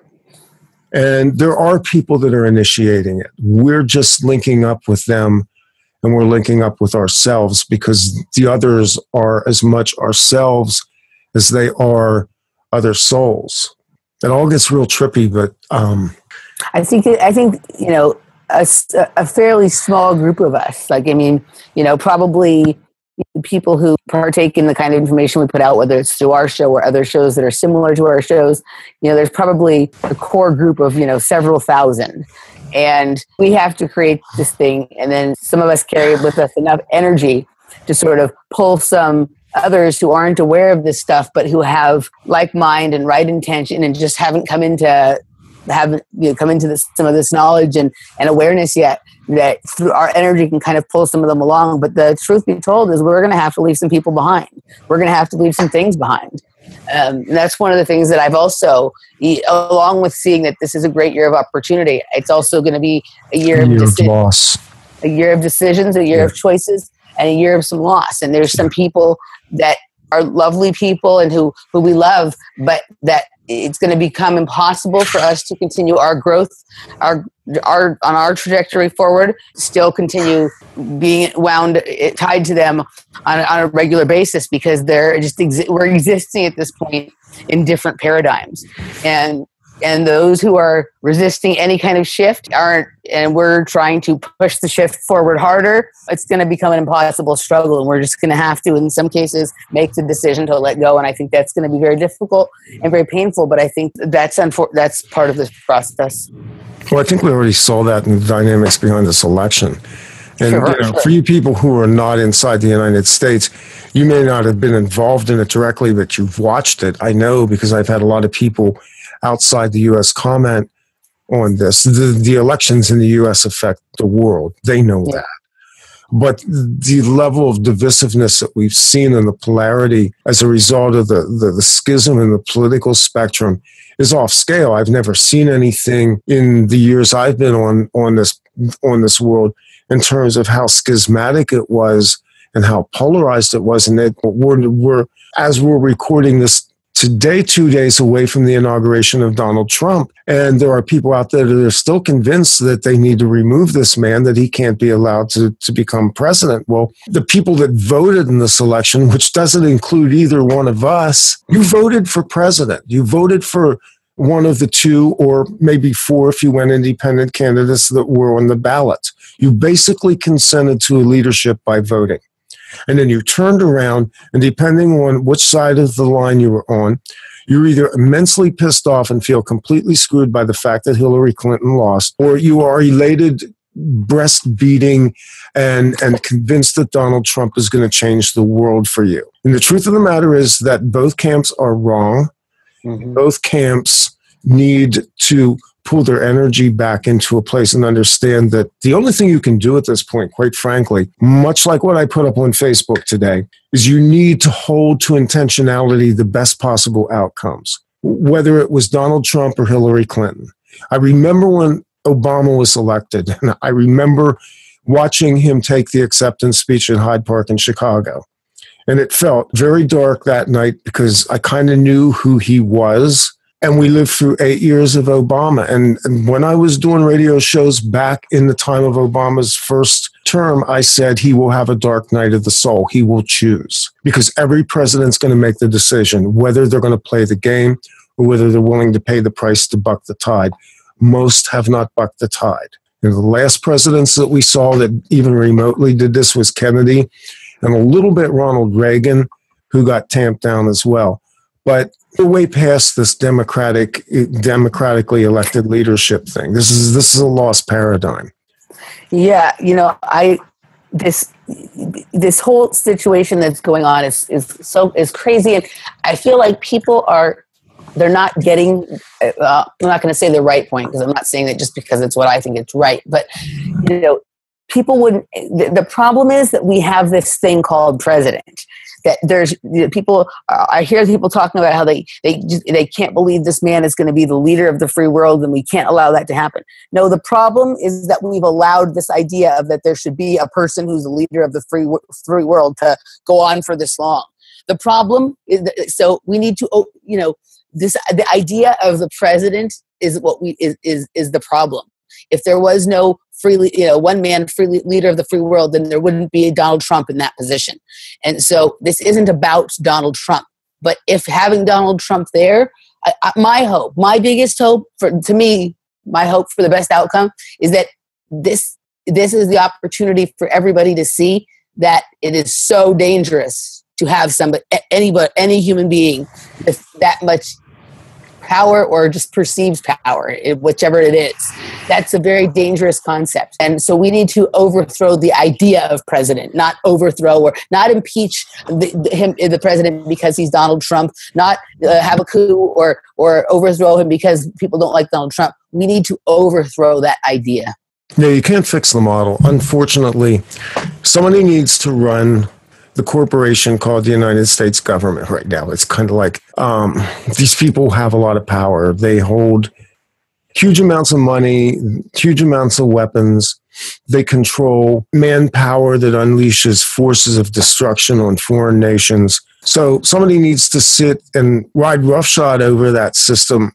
And there are people that are initiating it. We're just linking up with them, and we're linking up with ourselves, because the others are as much ourselves as they are other souls. It all gets real trippy, but um, I think I think you know a, a fairly small group of us. Like I mean, you know, probably people who partake in the kind of information we put out, whether it's through our show or other shows that are similar to our shows. You know, there's probably a core group of you know several thousand, and we have to create this thing. And then some of us carry with us enough energy to sort of pull some others who aren't aware of this stuff, but who have like mind and right intention and just haven't come into haven't you know, come into this, some of this knowledge and, and awareness yet, that through our energy can kind of pull some of them along. But the truth be told is we're going to have to leave some people behind. We're going to have to leave some things behind. Um, and that's one of the things that I've also, along with seeing that this is a great year of opportunity, it's also going to be a year, a of, year deci- of loss, a year of decisions, a year yeah. of choices, and a year of some loss. And there's some people that are lovely people and who, who we love, but that it's going to become impossible for us to continue our growth, our our on our trajectory forward, still continue being wound, tied to them on, on a regular basis, because they're just exi- we're existing at this point in different paradigms. And And those who are resisting any kind of shift aren't, and we're trying to push the shift forward harder, it's going to become an impossible struggle. And we're just going to have to, in some cases, make the decision to let go. And I think that's going to be very difficult and very painful. But I think that's unfor- that's part of this process. Well, I think we already saw that in the dynamics behind this election. And sure, you know, sure. for you people who are not inside the United States, you may not have been involved in it directly, but you've watched it. I know, because I've had a lot of people outside the U S comment on this. The, the elections in the U S affect the world. They know yeah. that. But the level of divisiveness that we've seen in the polarity as a result of the, the, the schism in the political spectrum is off scale. I've never seen anything in the years I've been on, on this on this world in terms of how schismatic it was and how polarized it was. And that we're, we're as we're recording this today, two days away from the inauguration of Donald Trump. And there are people out there that are still convinced that they need to remove this man, that he can't be allowed to, to become president. Well, the people that voted in this election, which doesn't include either one of us, you voted for president. You voted for one of the two, or maybe four if you went independent candidates that were on the ballot. You basically consented to a leadership by voting. And then you turned around, and depending on which side of the line you were on, you're either immensely pissed off and feel completely screwed by the fact that Hillary Clinton lost, or you are elated, breast beating, and, and convinced that Donald Trump is going to change the world for you. And the truth of the matter is that both camps are wrong. Mm-hmm. Both camps need to pull their energy back into a place and understand that the only thing you can do at this point, quite frankly, much like what I put up on Facebook today, is you need to hold to intentionality the best possible outcomes, whether it was Donald Trump or Hillary Clinton. I remember when Obama was elected, and I remember watching him take the acceptance speech at Hyde Park in Chicago. And it felt very dark that night because I kind of knew who he was. And we lived through eight years of Obama. And, and when I was doing radio shows back in the time of Obama's first term, I said he will have a dark night of the soul. He will choose. Because every president's going to make the decision whether they're going to play the game or whether they're willing to pay the price to buck the tide. Most have not bucked the tide. And the last presidents that we saw that even remotely did this was Kennedy and a little bit Ronald Reagan, who got tamped down as well. But we're way past this democratic, democratically elected leadership thing. This is this is a lost paradigm. Yeah, you know, I this this whole situation that's going on is is so is crazy, and I feel like people are they're not getting. Uh, I'm not going to say the right point because I'm not saying that just because it's what I think it's right, but you know, people wouldn't. The, the problem is that we have this thing called president. That there's you know, people. Uh, I hear people talking about how they they just, they can't believe this man is going to be the leader of the free world, and we can't allow that to happen. No, the problem is that we've allowed this idea of that there should be a person who's the leader of the free free world to go on for this long. The problem is that, so we need to you know this the idea of the president is what we is is is the problem. If there was no free, you know, one man free leader of the free world, then there wouldn't be a Donald Trump in that position. And so this isn't about Donald Trump. But if having Donald Trump there, I, I, my hope, my biggest hope for, to me, my hope for the best outcome is that this this is the opportunity for everybody to see that it is so dangerous to have somebody, anybody, any human being with that much power or just perceived power, whichever it is. That's a very dangerous concept. And so we need to overthrow the idea of president, not overthrow or not impeach the, the, him, the president because he's Donald Trump, not uh, have a coup or, or overthrow him because people don't like Donald Trump. We need to overthrow that idea. No, you can't fix the model. Unfortunately, somebody needs to run the corporation called the United States government right now. It's kind of like um, these people have a lot of power. They hold huge amounts of money, huge amounts of weapons. They control manpower that unleashes forces of destruction on foreign nations. So somebody needs to sit and ride roughshod over that system,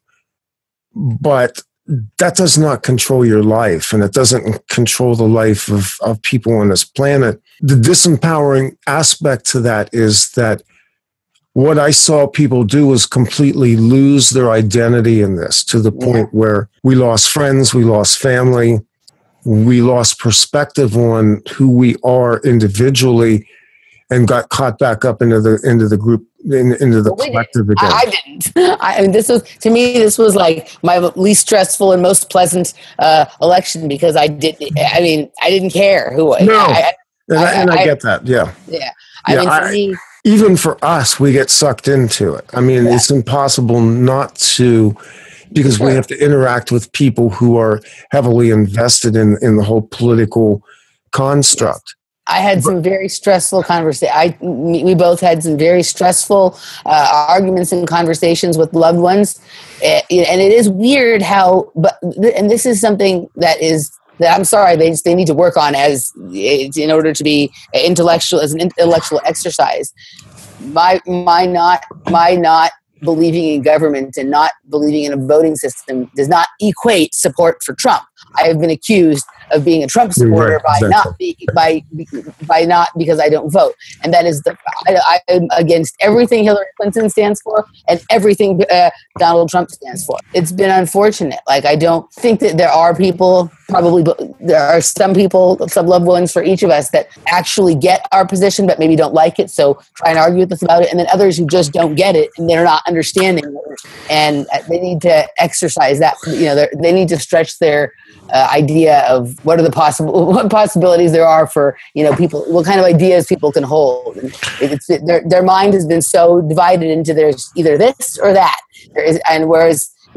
but that does not control your life, and it doesn't control the life of, of people on this planet. The disempowering aspect to that is that what I saw people do was completely lose their identity in this, to the point yeah. where we lost friends, we lost family, we lost perspective on who we are individually, and got caught back up into the into the group in, into the well, collective again. I, I didn't. I, I mean, this was to me. This was like my least stressful and most pleasant uh, election because I did. I mean, I didn't care who. No, I, and, I, and I, I get that. Yeah, yeah. I yeah, mean, for I, me, even for us, we get sucked into it. I mean, yeah. it's impossible not to, because sure. we have to interact with people who are heavily invested in in the whole political construct. Yes. I had some very stressful conversations. I we both had some very stressful uh, arguments and conversations with loved ones, uh, and it is weird how. But and this is something that is that I'm sorry they they need to work on as in order to be intellectual as an intellectual exercise. My my not my not believing in government and not believing in a voting system does not equate support for Trump. I have been accused of being a Trump supporter right, by exactly. not be, by by not because I don't vote, and that is the I, I'm against everything Hillary Clinton stands for and everything uh, Donald Trump stands for. It's been unfortunate. Like I don't think that there are people, probably there are some people, some loved ones for each of us that actually get our position, but maybe don't like it. So try and argue with us about it, and then others who just don't get it and they're not understanding it, and they need to exercise that. You know, they need to stretch their Uh, idea of what are the possible what possibilities there are for you know people, what kind of ideas people can hold. And it's, their their mind has been so divided into there's either this or that. There is, and whereas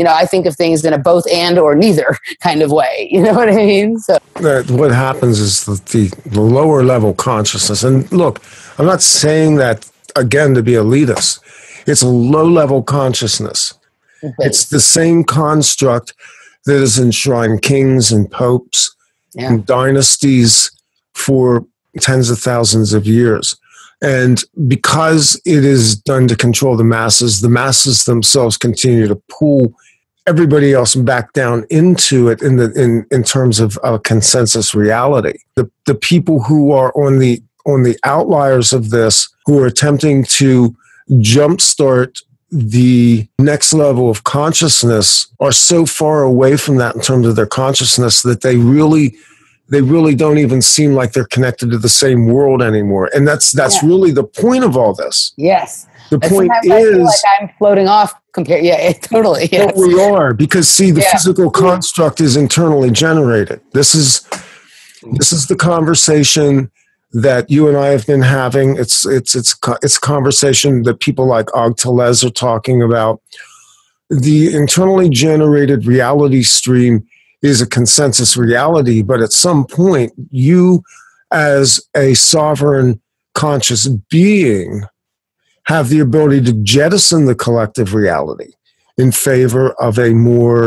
you know, I think of things in a both and or neither kind of way. You know what I mean? So That what happens is the, the, the lower level consciousness. And look, I'm not saying that, again, to be elitist. It's a low level consciousness. It's the same construct that has enshrined kings and popes yeah. and dynasties for tens of thousands of years. And because it is done to control the masses, the masses themselves continue to pull everybody else back down into it in the in, in terms of uh, consensus reality. The the people who are on the on the outliers of this, who are attempting to jumpstart the next level of consciousness, are so far away from that in terms of their consciousness that they really they really don't even seem like they're connected to the same world anymore. And that's that's yeah. really the point of all this. Yes. The but point is, I feel like I'm floating off compared. Yeah, it, totally. Yes. But we are, because see, the yeah. physical construct is internally generated. This is this is the conversation that you and I have been having. It's it's it's it's a conversation that people like Og Talez are talking about. The internally generated reality stream is a consensus reality, but at some point, you, as a sovereign conscious being, have the ability to jettison the collective reality in favor of a more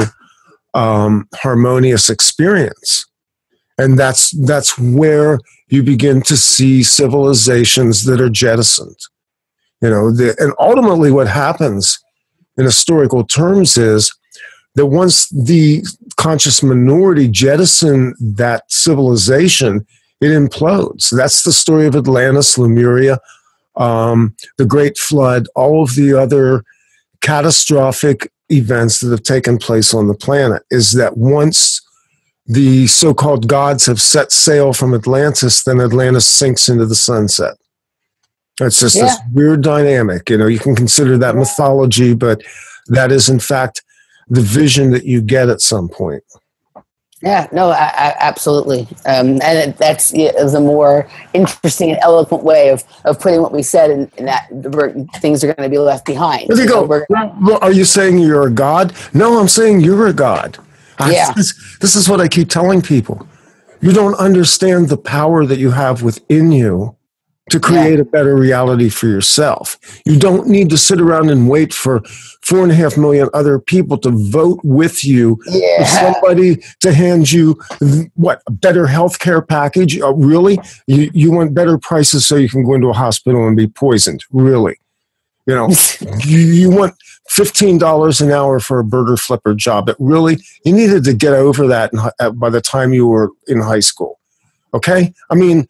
um, harmonious experience. And that's that's where you begin to see civilizations that are jettisoned. You know, the, and ultimately what happens in historical terms is that once the conscious minority jettison that civilization, it implodes. That's the story of Atlantis, Lemuria, um, the Great Flood, all of the other catastrophic events that have taken place on the planet, is that once the so-called gods have set sail from Atlantis, then Atlantis sinks into the sunset. It's just yeah. this weird dynamic. You know, you can consider that mythology, but that is, in fact, the vision that you get at some point. Yeah, no, I, I, absolutely. Um, and it, that's it was a more interesting and eloquent way of, of putting what we said in, in that things are going to be left behind. There you go. Well, are you saying you're a god? No, I'm saying you're a god. Yeah. I, this, this is what I keep telling people. You don't understand the power that you have within you to create yeah. a better reality for yourself. You don't need to sit around and wait for four and a half million other people to vote with you yeah. for somebody to hand you, what, a better healthcare package? Uh, really? You, you want better prices so you can go into a hospital and be poisoned? Really? You know, you, you want fifteen dollars an hour for a burger flipper job. But really, you needed to get over that in, by the time you were in high school. Okay? I mean,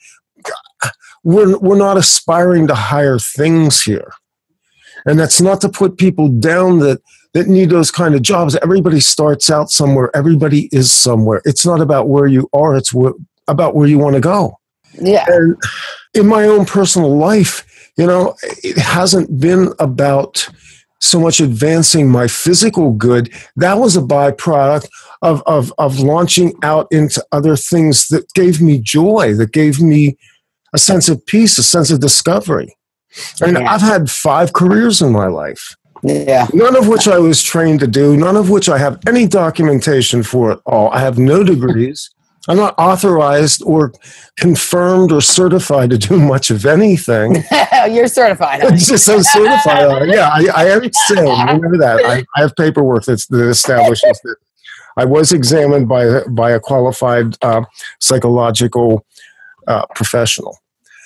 we're, we're not aspiring to higher things here. And that's not to put people down that, that need those kind of jobs. Everybody starts out somewhere. Everybody is somewhere. It's not about where you are. It's wh- about where you want to go. Yeah. And in my own personal life, you know, it hasn't been about so much advancing my physical good. That was a byproduct of, of, of launching out into other things that gave me joy, that gave me a sense of peace, a sense of discovery. I mean, yeah. I've had five careers in my life. Yeah. None of which I was trained to do, none of which I have any documentation for at all. I have no degrees. I'm not authorized or confirmed or certified to do much of anything. You're certified. It's just so certified. Yeah, I, I am sane. Remember that. I, I have paperwork that's, that establishes that I was examined by, by a qualified uh, psychological uh, professional.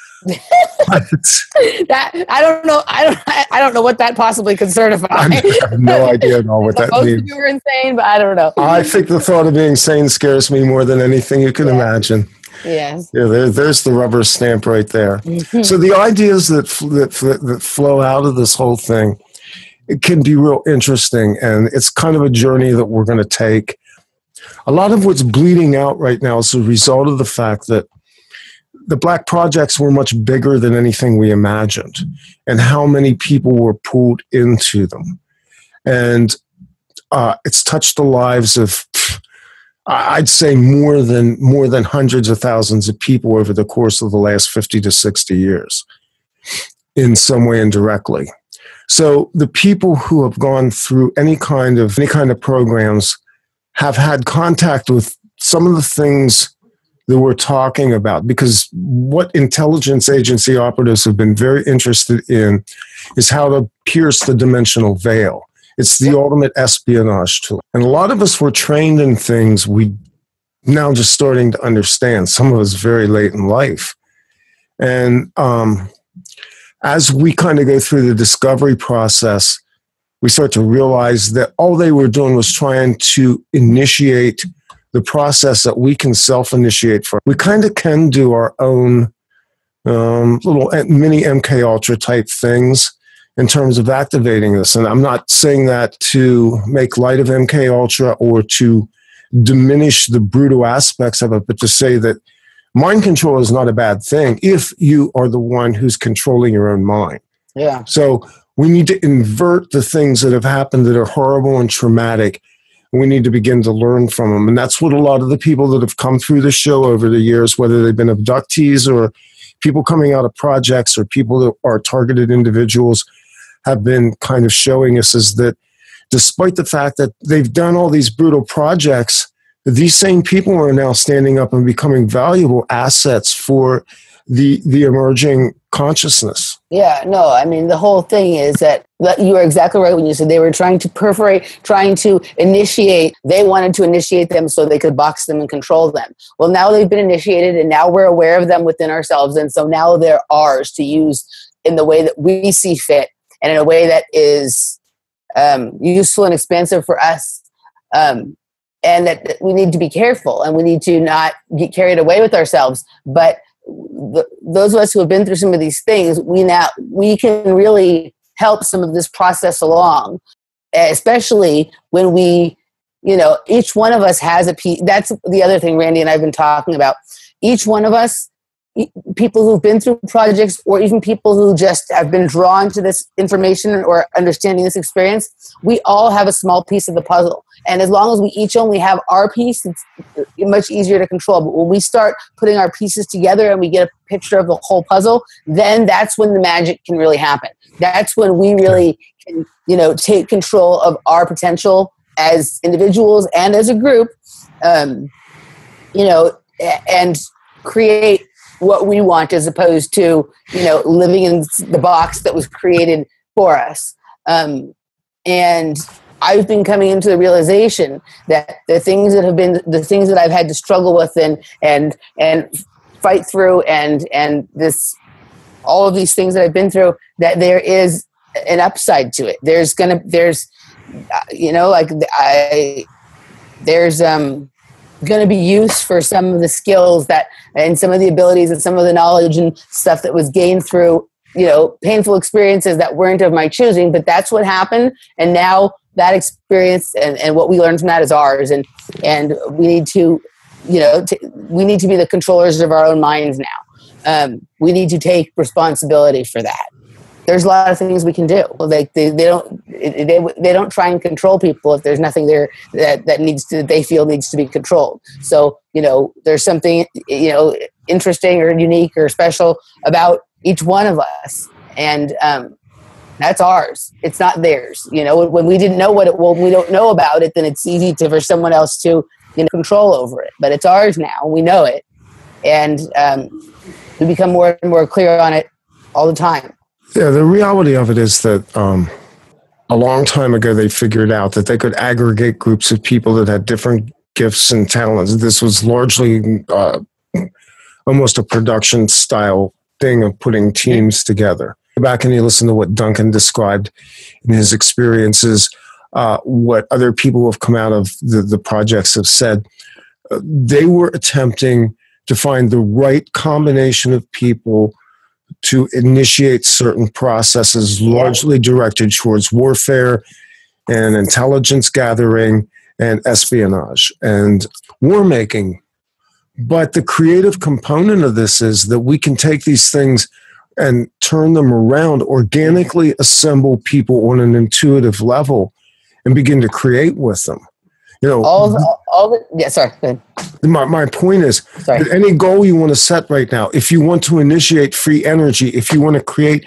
that I don't know. I don't. I don't know what that possibly could certify. I have no idea at all what that Most means. Most of you are insane, but I don't know. I think the thought of being sane scares me more than anything you can yeah. imagine. Yes. Yeah, there, there's the rubber stamp right there. Mm-hmm. So the ideas that, that that flow out of this whole thing, it can be real interesting, and it's kind of a journey that we're going to take. A lot of what's bleeding out right now is a result of the fact that the Black projects were much bigger than anything we imagined, and how many people were pulled into them. And uh, it's touched the lives of, I'd say, more than more than hundreds of thousands of people over the course of the last fifty to sixty years, in some way indirectly. So the people who have gone through any kind of any kind of programs have had contact with some of the things that we're talking about, because what intelligence agency operatives have been very interested in is how to pierce the dimensional veil. It's the ultimate espionage tool. And a lot of us were trained in things we now just starting to understand, some of us very late in life. And um, as we kind of go through the discovery process, we start to realize that all they were doing was trying to initiate the process that we can self-initiate for. We kind of can do our own um, little mini M K Ultra type things in terms of activating this. And I'm not saying that to make light of M K Ultra or to diminish the brutal aspects of it, but to say that mind control is not a bad thing if you are the one who's controlling your own mind. Yeah. So we need to invert the things that have happened that are horrible and traumatic. We need to begin to learn from them. And that's what a lot of the people that have come through the show over the years, whether they've been abductees or people coming out of projects or people that are targeted individuals, have been kind of showing us, is that despite the fact that they've done all these brutal projects, these same people are now standing up and becoming valuable assets for the the emerging consciousness. Yeah, no, I mean, the whole thing is that, that you were exactly right when you said they were trying to perforate, trying to initiate. They wanted to initiate them so they could box them and control them. Well, now they've been initiated, and now we're aware of them within ourselves. And so now they're ours to use in the way that we see fit and in a way that is um, useful and expansive for us. Um, and that, that we need to be careful, and we need to not get carried away with ourselves. But the, those of us who have been through some of these things, we now we can really help some of this process along, especially when we, you know, each one of us has a piece. That's the other thing Randy and I have been talking about. Each one of us, people who've been through projects, or even people who just have been drawn to this information or understanding this experience, we all have a small piece of the puzzle. And as long as we each only have our piece, it's much easier to control. But when we start putting our pieces together and we get a picture of the whole puzzle, then that's when the magic can really happen. That's when we really can, you know, take control of our potential as individuals and as a group, um, you know, and create what we want, as opposed to, you know, living in the box that was created for us. Um, and I've been coming into the realization that the things that have been, the things that I've had to struggle with and, and, and fight through, and, and this, all of these things that I've been through, that there is an upside to it. There's gonna, there's, you know, like I, there's, um, going to be use for some of the skills that, and some of the abilities and some of the knowledge and stuff that was gained through, you know, painful experiences that weren't of my choosing, but that's what happened. And now that experience and, and what we learned from that is ours. And, and we need to, you know, t- we need to be the controllers of our own minds now. Um, we need to take responsibility for that. There's a lot of things we can do. Like they, they don't they, they don't try and control people if there's nothing there that, that needs to they feel needs to be controlled. So, you know, there's something, you know, interesting or unique or special about each one of us, and um, that's ours. It's not theirs. You know, when we didn't know what it, when we don't know about it, then it's easy to for someone else to, you know, control over it. But it's ours now. We know it, and um, we become more and more clear on it all the time. Yeah, the reality of it is that um, a long time ago they figured out that they could aggregate groups of people that had different gifts and talents. This was largely uh, almost a production style thing of putting teams together. Go back and you listen to what Duncan described in his experiences, uh, what other people who have come out of the, the projects have said. Uh, they were attempting to find the right combination of people to initiate certain processes largely directed towards warfare and intelligence gathering and espionage and war making. But the creative component of this is that we can take these things and turn them around, organically assemble people on an intuitive level and begin to create with them. You know, all the, all the, yeah, sorry. Go ahead. My, my point is that any goal you want to set right now, if you want to initiate free energy, if you want to create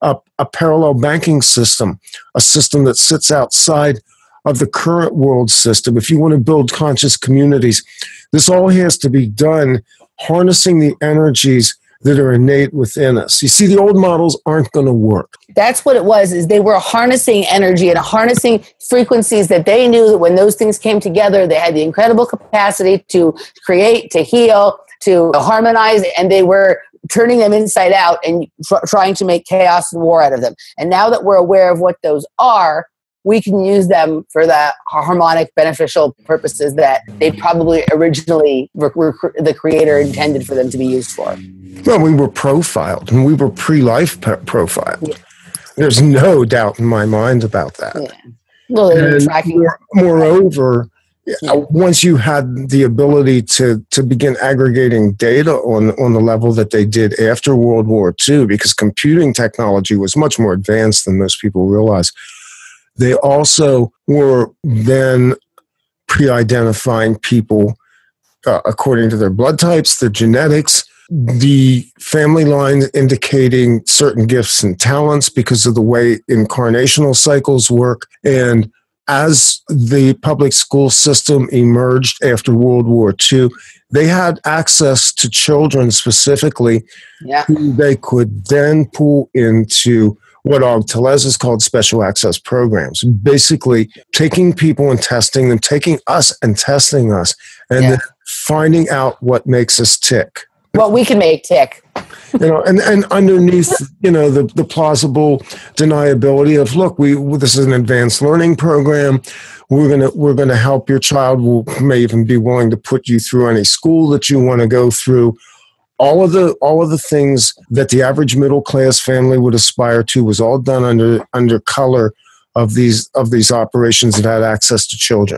a, a parallel banking system, a system that sits outside of the current world system. If you want to build conscious communities, this all has to be done harnessing the energies that are innate within us. You see, the old models aren't going to work. That's what it was, is they were harnessing energy and harnessing frequencies that they knew that when those things came together, they had the incredible capacity to create, to heal, to harmonize, and they were turning them inside out and tr- trying to make chaos and war out of them. And now that we're aware of what those are, we can use them for the harmonic, beneficial purposes that they probably originally were, were, the creator intended for them to be used for. Well, we were profiled, and we were pre-life p- profiled. Yeah. There's no doubt in my mind about that. Yeah. Well, and tracking- more, moreover, yeah. once you had the ability to, to begin aggregating data on, on the level that they did after World War Two, because computing technology was much more advanced than most people realize, they also were then pre-identifying people uh, according to their blood types, their genetics, the family line indicating certain gifts and talents because of the way incarnational cycles work. And as the public school system emerged after World War Two, they had access to children specifically yeah. who they could then pull into what Og Tellez has called special access programs. Basically, taking people and testing them, taking us and testing us, and yeah. then finding out what makes us tick. What we can make tick. You know, and, and underneath, you know, the, the plausible deniability of, look, we this is an advanced learning program. We're gonna we're gonna help your child. We may even be willing to put you through any school that you want to go through. All of the all of the things that the average middle class family would aspire to was all done under under color of these of these operations that had access to children,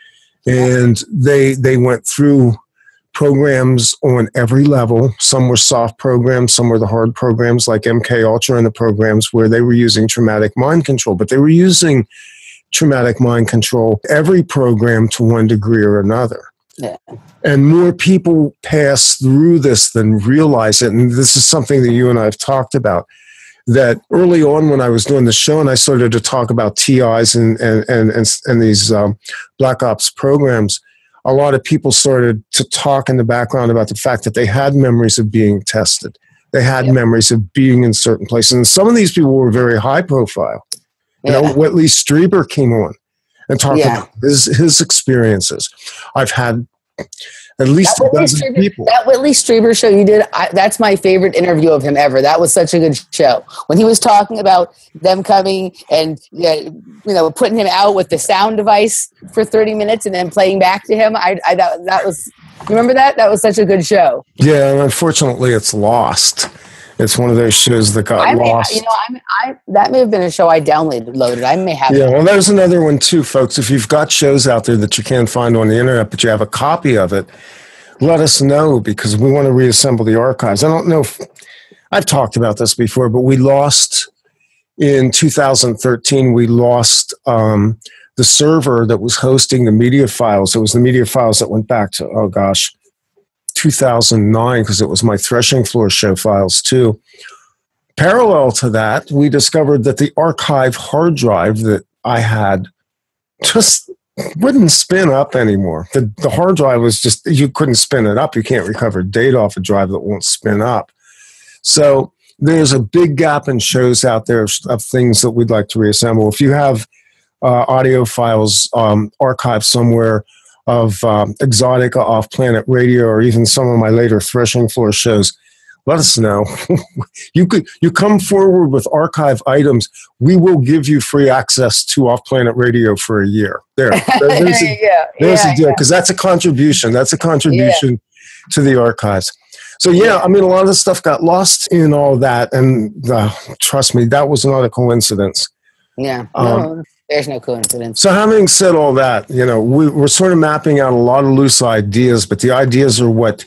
and they they went through programs on every level. Some were soft programs, some were the hard programs like M K Ultra and the programs where they were using traumatic mind control, but they were using traumatic mind control every program to one degree or another. Yeah. And more people pass through this than realize it. And this is something that you and I have talked about, that early on when I was doing the show and I started to talk about T Is and, and, and, and, and these um, Black Ops programs, a lot of people started to talk in the background about the fact that they had memories of being tested. They had yeah. memories of being in certain places. And some of these people were very high profile. You yeah. know, Whitley Strieber came on and talked yeah. about his, his experiences. I've had at least that a dozen Strieber, people. That Whitley Strieber show you did, I, that's my favorite interview of him ever. That was such a good show. When he was talking about them coming and uh, you know putting him out with the sound device for thirty minutes and then playing back to him, I, I that, that was, remember that? That was such a good show. Yeah, and unfortunately it's lost. It's one of those shows that got I may, lost. You know, I, I that may have been a show I downloaded. I may have. Yeah, well, there's another one too, folks. If you've got shows out there that you can't find on the internet, but you have a copy of it, let us know because we want to reassemble the archives. I don't know if I've talked about this before, but we lost in two thousand thirteen. We lost um, the server that was hosting the media files. It was the media files that went back to oh gosh. two thousand nine, because it was my Threshing Floor show files too. Parallel to that, we discovered that the archive hard drive that I had just wouldn't spin up anymore. The, the hard drive was just, you couldn't spin it up. You can't recover data off a drive that won't spin up. So there's a big gap in shows out there of, of things that we'd like to reassemble. If you have uh, audio files um, archived somewhere, of um, Exotica, OffPlanet Radio, or even some of my later Threshing Floor shows, let us know. you could you come forward with archive items, we will give you free access to OffPlanet Radio for a year. There, there's a, yeah, there's yeah, a deal, because yeah. that's a contribution. That's a contribution yeah. to the archives. So yeah, I mean, a lot of the stuff got lost in all that, and uh, trust me, that was not a coincidence. Yeah. Um, no. There's no coincidence. So having said all that, you know, we, we're sort of mapping out a lot of loose ideas, but the ideas are what,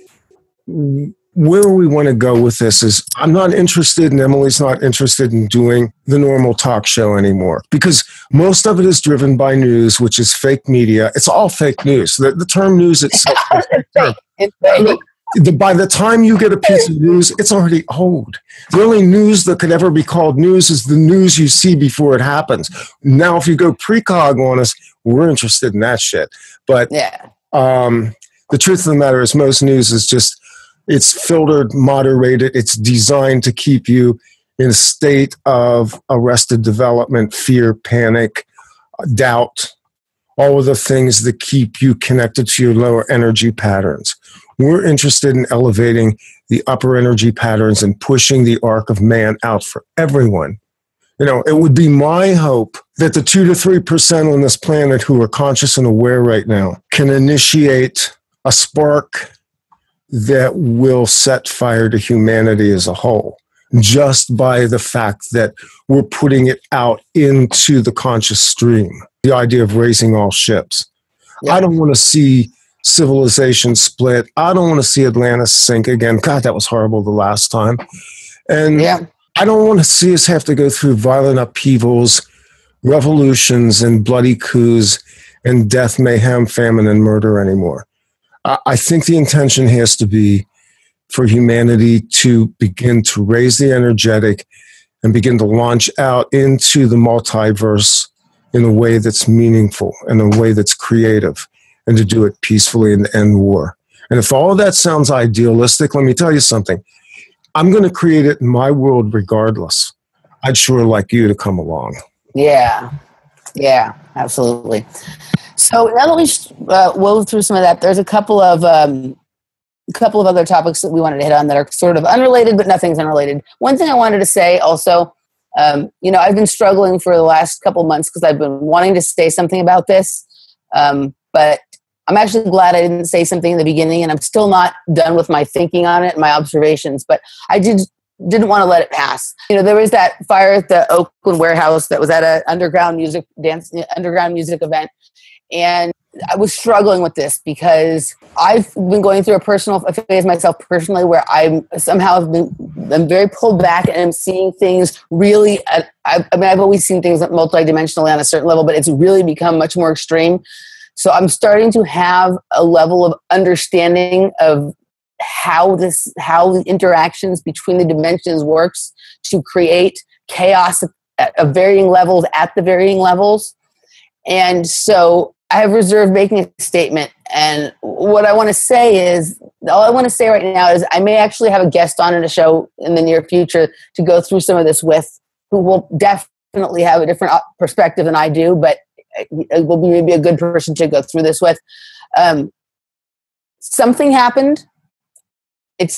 where we want to go with this is I'm not interested and Emily's not interested in doing the normal talk show anymore because most of it is driven by news, which is fake media. It's all fake news. The, the term news itself is fake. It's fake. Look, the, by the time you get a piece of news, it's already old. The only news that could ever be called news is the news you see before it happens. Now, if you go precog on us, we're interested in that shit. But yeah. um, the truth of the matter is most news is just, it's filtered, moderated. It's designed to keep you in a state of arrested development, fear, panic, doubt, all of the things that keep you connected to your lower energy patterns. We're interested in elevating the upper energy patterns and pushing the arc of man out for everyone. You know, it would be my hope that the two to three percent on this planet who are conscious and aware right now can initiate a spark that will set fire to humanity as a whole, just by the fact that we're putting it out into the conscious stream. The idea of raising all ships. Yeah. I don't want to see civilization split. I don't want to see Atlantis sink again. God, that was horrible the last time. And yeah. I don't want to see us have to go through violent upheavals, revolutions, and bloody coups, and death, mayhem, famine, and murder anymore. I think the intention has to be for humanity to begin to raise the energetic and begin to launch out into the multiverse in a way that's meaningful, in a way that's creative, and to do it peacefully and end war. And if all of that sounds idealistic, let me tell you something. I'm going to create it in my world regardless. I'd sure like you to come along. Yeah, yeah, absolutely. So now that we've uh, wove through some of that, there's a couple of um, a couple of other topics that we wanted to hit on that are sort of unrelated, but nothing's unrelated. One thing I wanted to say also, um, you know, I've been struggling for the last couple of months because I've been wanting to say something about this, um, but I'm actually glad I didn't say something in the beginning, and I'm still not done with my thinking on it and my observations, but I did didn't want to let it pass. You know, there was that fire at the Oakland warehouse that was at an underground music dance, underground music event. And I was struggling with this because I've been going through a personal phase myself personally where I'm somehow have been I'm very pulled back and I'm seeing things really, I, I mean, I've always seen things multidimensionally on a certain level, but it's really become much more extreme. So I'm starting to have a level of understanding of how this, how the interactions between the dimensions works to create chaos at, at varying levels, at the varying levels. And so I have reserved making a statement. And what I want to say is, all I want to say right now is I may actually have a guest on in a show in the near future to go through some of this with, who will definitely have a different perspective than I do, but it will be maybe a good person to go through this with. Um, something happened. It's,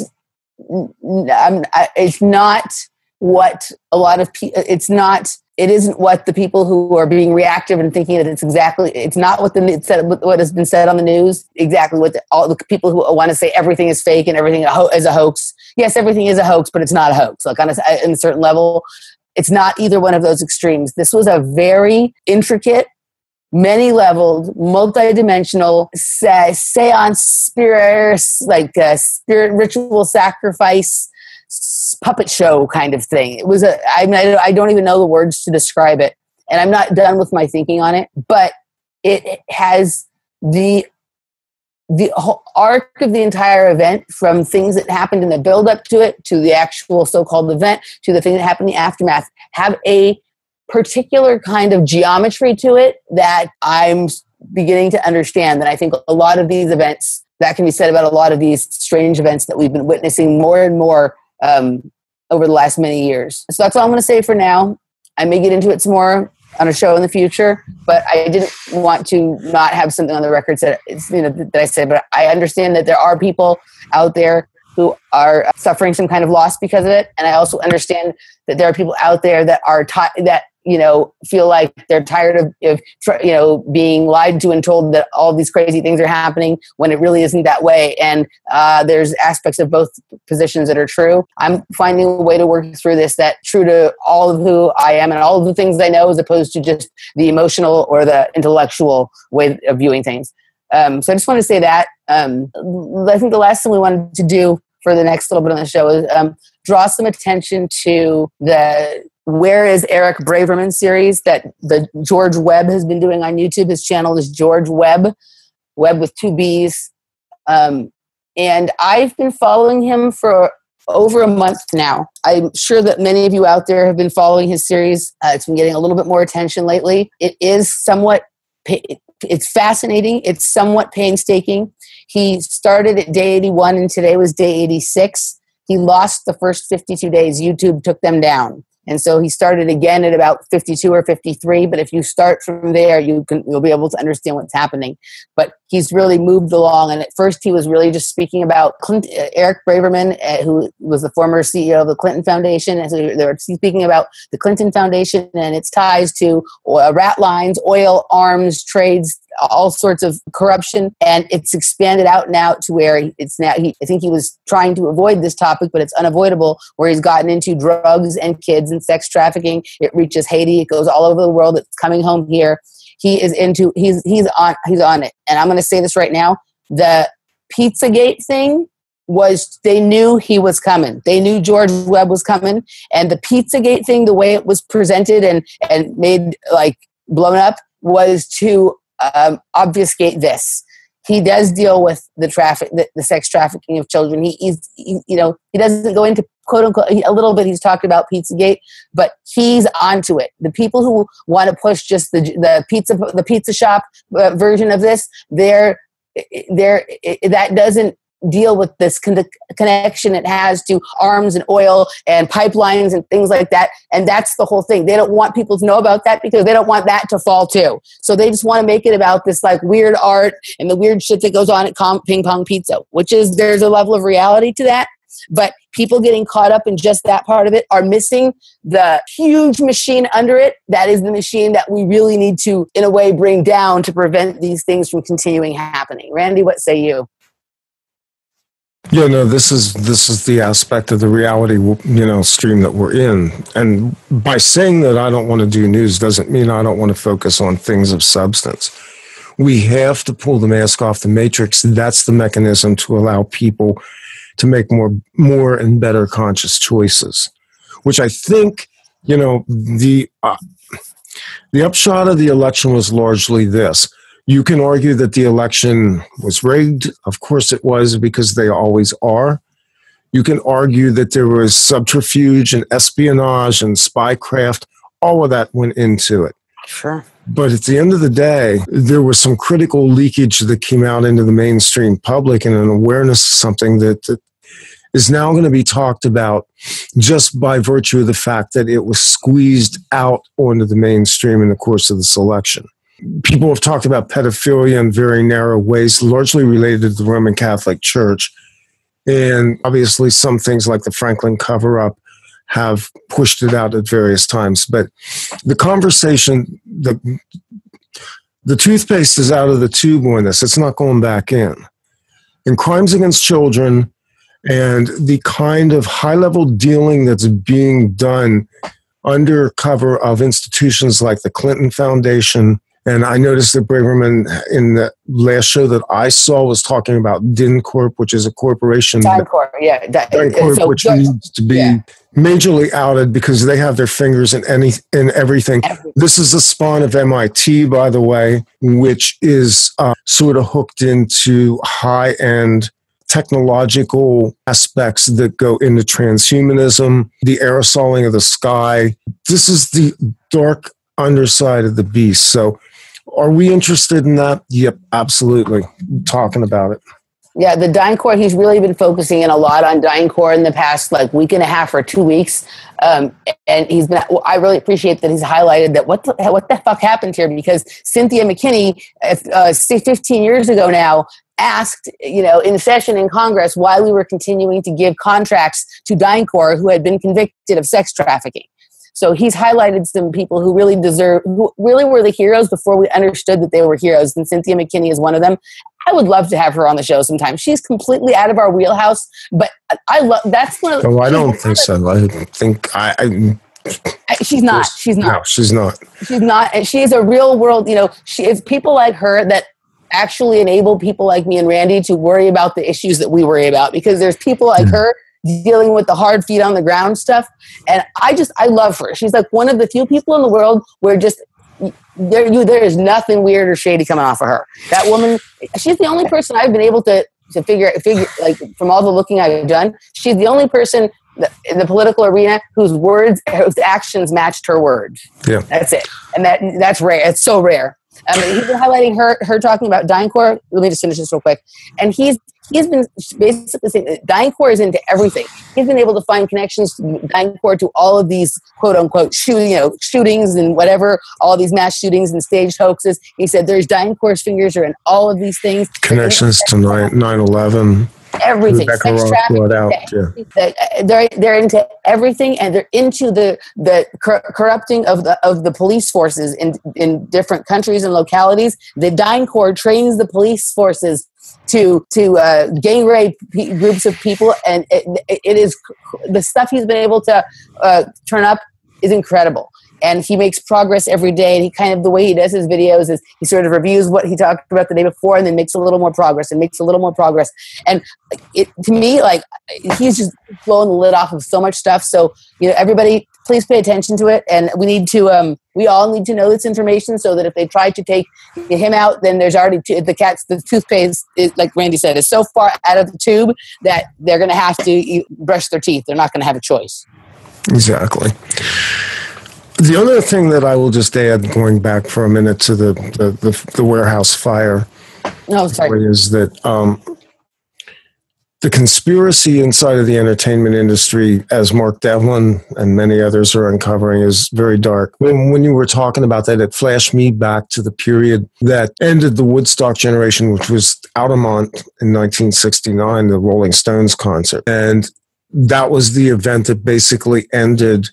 I'm, I, it's not what a lot of people, it's not, it isn't what the people who are being reactive and thinking that it's exactly, it's not what the it said, what has been said on the news, exactly what the, all the people who want to say everything is fake and everything is a hoax. Yes, everything is a hoax, but it's not a hoax. Like on a, on a certain level, it's not either one of those extremes. This was a very intricate, many-leveled, multi-dimensional se- seance, spirit, like a spirit ritual sacrifice puppet show kind of thing. It was a, I mean, I don't even know the words to describe it, and I'm not done with my thinking on it, but it, it has the the whole arc of the entire event, from things that happened in the build-up to it, to the actual so-called event, to the thing that happened in the aftermath, have a particular kind of geometry to it that I'm beginning to understand. And I think a lot of these events, that can be said about a lot of these strange events that we've been witnessing more and more um, over the last many years. So that's all I'm going to say for now. I may get into it some more on a show in the future, but I didn't want to not have something on the record that, you know, that I said, but I understand that there are people out there who are suffering some kind of loss because of it. And I also understand that there are people out there that are taught that, you know, feel like they're tired of, of, you know, being lied to and told that all these crazy things are happening when it really isn't that way. And uh, there's aspects of both positions that are true. I'm finding a way to work through this that true to all of who I am and all of the things I know, as opposed to just the emotional or the intellectual way of viewing things. Um, so I just want to say that. Um, I think the last thing we wanted to do for the next little bit on the show is um, draw some attention to the Where is Eric Braverman series that the George Webb has been doing on YouTube. His channel is George Webb, Webb with two B's. Um, And I've been following him for over a month now. I'm sure that many of you out there have been following his series. Uh, it's been getting a little bit more attention lately. It is somewhat, it's fascinating. It's somewhat painstaking. He started at day eighty-one and today was day eighty-six. He lost the first fifty-two days. YouTube took them down. And so he started again at about fifty-two or fifty-three. But if you start from there, you can, you'll be able to understand what's happening. But he's really moved along. And at first, he was really just speaking about Clinton, uh, Eric Braverman, uh, who was the former C E O of the Clinton Foundation. And so they were speaking about the Clinton Foundation and its ties to uh, rat lines, oil, arms, trades, all sorts of corruption. And it's expanded out now to where it's now, he, I think he was trying to avoid this topic, but it's unavoidable, where he's gotten into drugs and kids and sex trafficking. It reaches Haiti. It goes all over the world. It's coming home here. He is into, he's, he's on, he's on it. And I'm going to say this right now. The Pizzagate thing was, they knew he was coming. They knew George Webb was coming. And the Pizzagate thing, the way it was presented and, and made like blown up, was to um, obfuscate this. He does deal with the traffic, the, the sex trafficking of children. He, he's, he, you know, he doesn't go into quote unquote a little bit. He's talked about Pizzagate, but he's onto it. The people who want to push just the the pizza the pizza shop uh, version of this, they're they're that doesn't deal with this con- connection it has to arms and oil and pipelines and things like that. And that's the whole thing. They don't want people to know about that because they don't want that to fall too. So they just want to make it about this like weird art and the weird shit that goes on at Com- Ping Pong Pizza, which is, there's a level of reality to that. But people getting caught up in just that part of it are missing the huge machine under it. That is the machine that we really need to, in a way, bring down to prevent these things from continuing happening. Randy, what say you? Yeah, no, this is this is the aspect of the reality, you know, stream that we're in. And by saying that I don't want to do news doesn't mean I don't want to focus on things of substance. We have to pull the mask off the matrix. That's the mechanism to allow people to make more more and better conscious choices, which I think, you know, the uh, the upshot of the election was largely this. You can argue that the election was rigged. Of course it was, because they always are. You can argue that there was subterfuge and espionage and spycraft. All of that went into it. Sure. But at the end of the day, there was some critical leakage that came out into the mainstream public and an awareness of something that, that is now going to be talked about just by virtue of the fact that it was squeezed out onto the mainstream in the course of this election. People have talked about pedophilia in very narrow ways, largely related to the Roman Catholic Church. And obviously some things like the Franklin cover-up have pushed it out at various times. But the conversation, the, the toothpaste is out of the tube on this. It's not going back in. And crimes against children and the kind of high-level dealing that's being done under cover of institutions like the Clinton Foundation. And I noticed that Braverman, in the last show that I saw, was talking about DynCorp, which is a corporation. DynCorp, yeah. DynCorp, so, which so, needs to be yeah. majorly outed because they have their fingers in any in everything. everything. This is a spawn of M I T, by the way, which is uh, sort of hooked into high-end technological aspects that go into transhumanism, the aerosoling of the sky. This is the dark underside of the beast. So are we interested in that? Yep, absolutely. Talking about it. Yeah, the DynCorp, he's really been focusing in a lot on DynCorp in the past like week and a half or two weeks. Um, and he's been, I really appreciate that he's highlighted that what the, what the fuck happened here, because Cynthia McKinney, uh, fifteen years ago now, asked, you know, in session in Congress why we were continuing to give contracts to DynCorp who had been convicted of sex trafficking. So he's highlighted some people who really deserve, who really were the heroes before we understood that they were heroes. And Cynthia McKinney is one of them. I would love to have her on the show sometime. She's completely out of our wheelhouse, but I love, that's one of the. Oh, I don't think so. I think I, I she's not, she's not. No, she's not. She's not. And she is a real world, you know, she is people like her that actually enable people like me and Randy to worry about the issues that we worry about, because there's people like mm. her dealing with the hard feet on the ground stuff. And I just, I love her. She's like one of the few people in the world where just there, you, there is nothing weird or shady coming off of her. That woman, she's the only person I've been able to to figure figure like from all the looking I've done, she's the only person in the political arena whose words, whose actions matched her words. Yeah, that's it, and that that's rare. It's so rare. I mean, he's been highlighting her her talking about DynCorp. Let me just finish this real quick. And he's he's been basically saying that DynCorp is into everything. He's been able to find connections to DynCorp to all of these quote unquote shooting, you know, shootings and whatever, all of these mass shootings and staged hoaxes. He said there's DynCorp's fingers are in all of these things. Connections to nine eleven. Everything, sex trafficking, out, yeah. they're they're into everything, and they're into the the cor- corrupting of the of the police forces in in different countries and localities. The DynCorp trains the police forces to to uh, gang rape p- groups of people, and it, it is the stuff he's been able to uh, turn up is incredible. And he makes progress every day. And he kind of, the way he does his videos is he sort of reviews what he talked about the day before and then makes a little more progress and makes a little more progress. And it, to me, like, he's just blowing the lid off of so much stuff. So, you know, everybody, please pay attention to it. And we need to, um, we all need to know this information so that if they try to take him out, then there's already, t- the cat's, the toothpaste, is, like Randy said, is so far out of the tube that they're going to have to brush their teeth. They're not going to have a choice. Exactly. The other thing that I will just add, going back for a minute to the the, the, the warehouse fire, no, sorry. is that um, the conspiracy inside of the entertainment industry, as Mark Devlin and many others are uncovering, is very dark. When, when you were talking about that, it flashed me back to the period that ended the Woodstock generation, which was Altamont in nineteen sixty-nine, the Rolling Stones concert. And that was the event that basically ended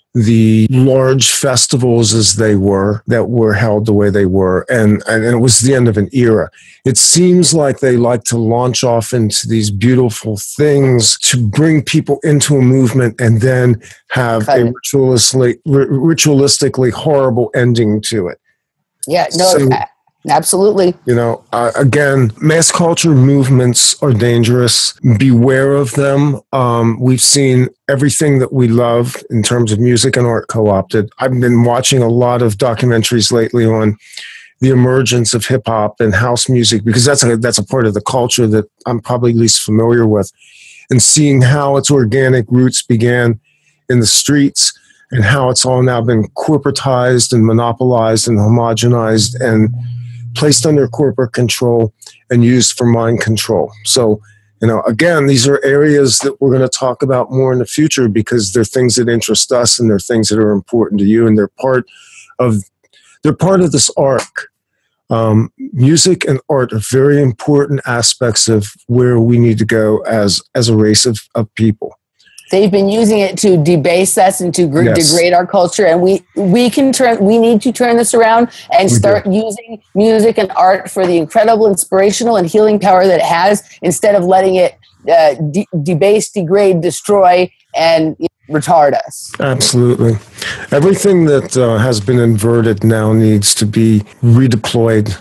the large festivals as they were, that were held the way they were. And, and it was the end of an era. It seems like they like to launch off into these beautiful things to bring people into a movement and then have a ritualistically, ritualistically horrible ending to it. Yeah, no, so, absolutely. You know, uh, again, mass culture movements are dangerous. Beware of them. Um, we've seen everything that we love in terms of music and art co-opted. I've been watching a lot of documentaries lately on the emergence of hip hop and house music, because that's a, that's a part of the culture that I'm probably least familiar with, and seeing how its organic roots began in the streets and how it's all now been corporatized and monopolized and homogenized and placed under corporate control and used for mind control. So, you know, again, these are areas that we're going to talk about more in the future because they're things that interest us and they're things that are important to you, and they're part of they're part of this arc. Um, music and art are very important aspects of where we need to go as as a race of, of people. They've been using it to debase us and to gr- yes. degrade our culture, and we we can turn. We need to turn this around and we start do. using music and art for the incredible, inspirational, and healing power that it has, instead of letting it uh, de- debase, degrade, destroy, and you know, retard us. Absolutely, everything that uh, has been inverted now needs to be redeployed,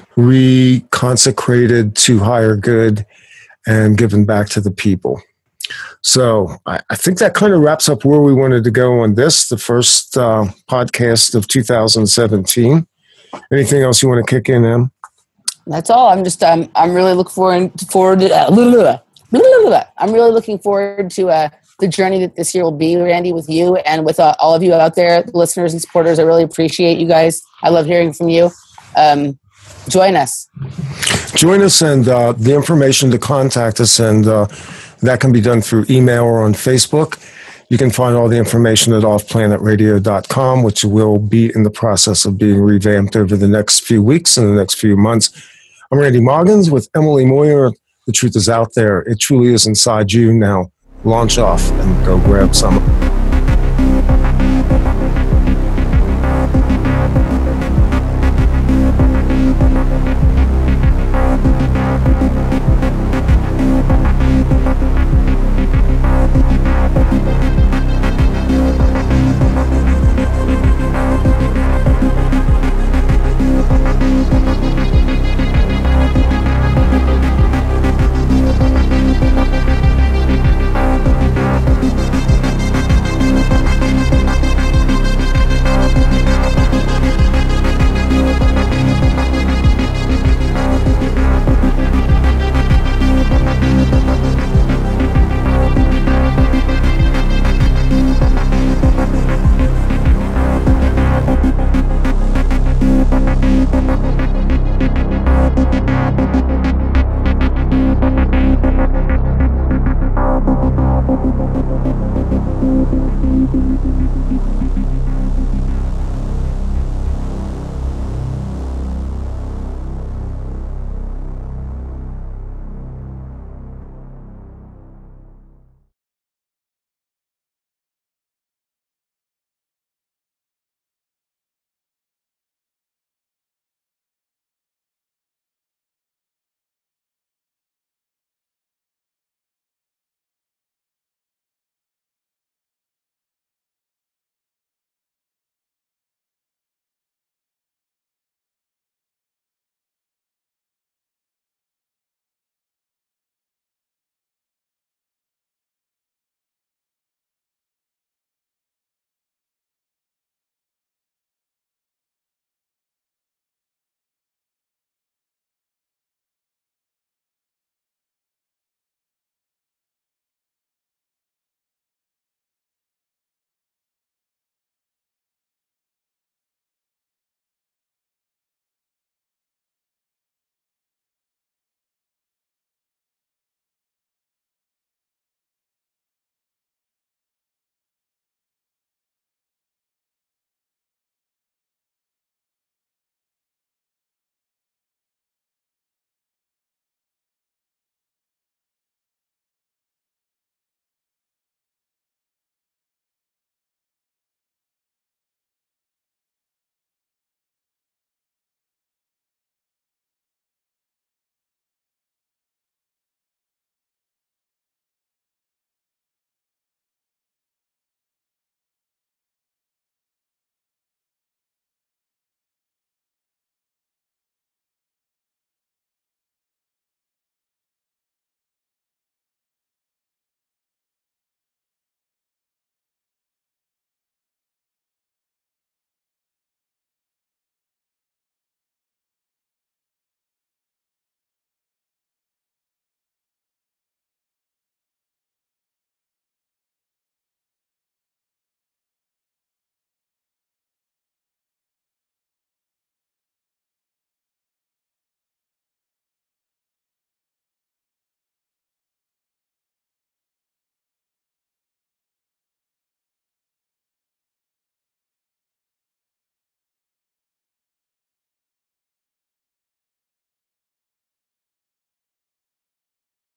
reconsecrated to higher good, and given back to the people. So I, I think that kind of wraps up where we wanted to go on this, the first uh, podcast of two thousand seventeen. Anything else you want to kick in, Em? That's all. I'm just um, I'm really looking forward forward to, uh, blah, blah, blah, blah, blah. I'm really looking forward to uh, the journey that this year will be, Randy, with you and with uh, all of you out there, listeners and supporters. I really appreciate you guys. I love hearing from you. Um, join us. Join us, and uh, the information to contact us, and uh, that can be done through email or on Facebook. You can find all the information at off planet radio dot com, which will be in the process of being revamped over the next few weeks and the next few months. I'm Randy Maugans with Emily Moyer. The truth is out there. It truly is inside you. Now launch off and go grab some.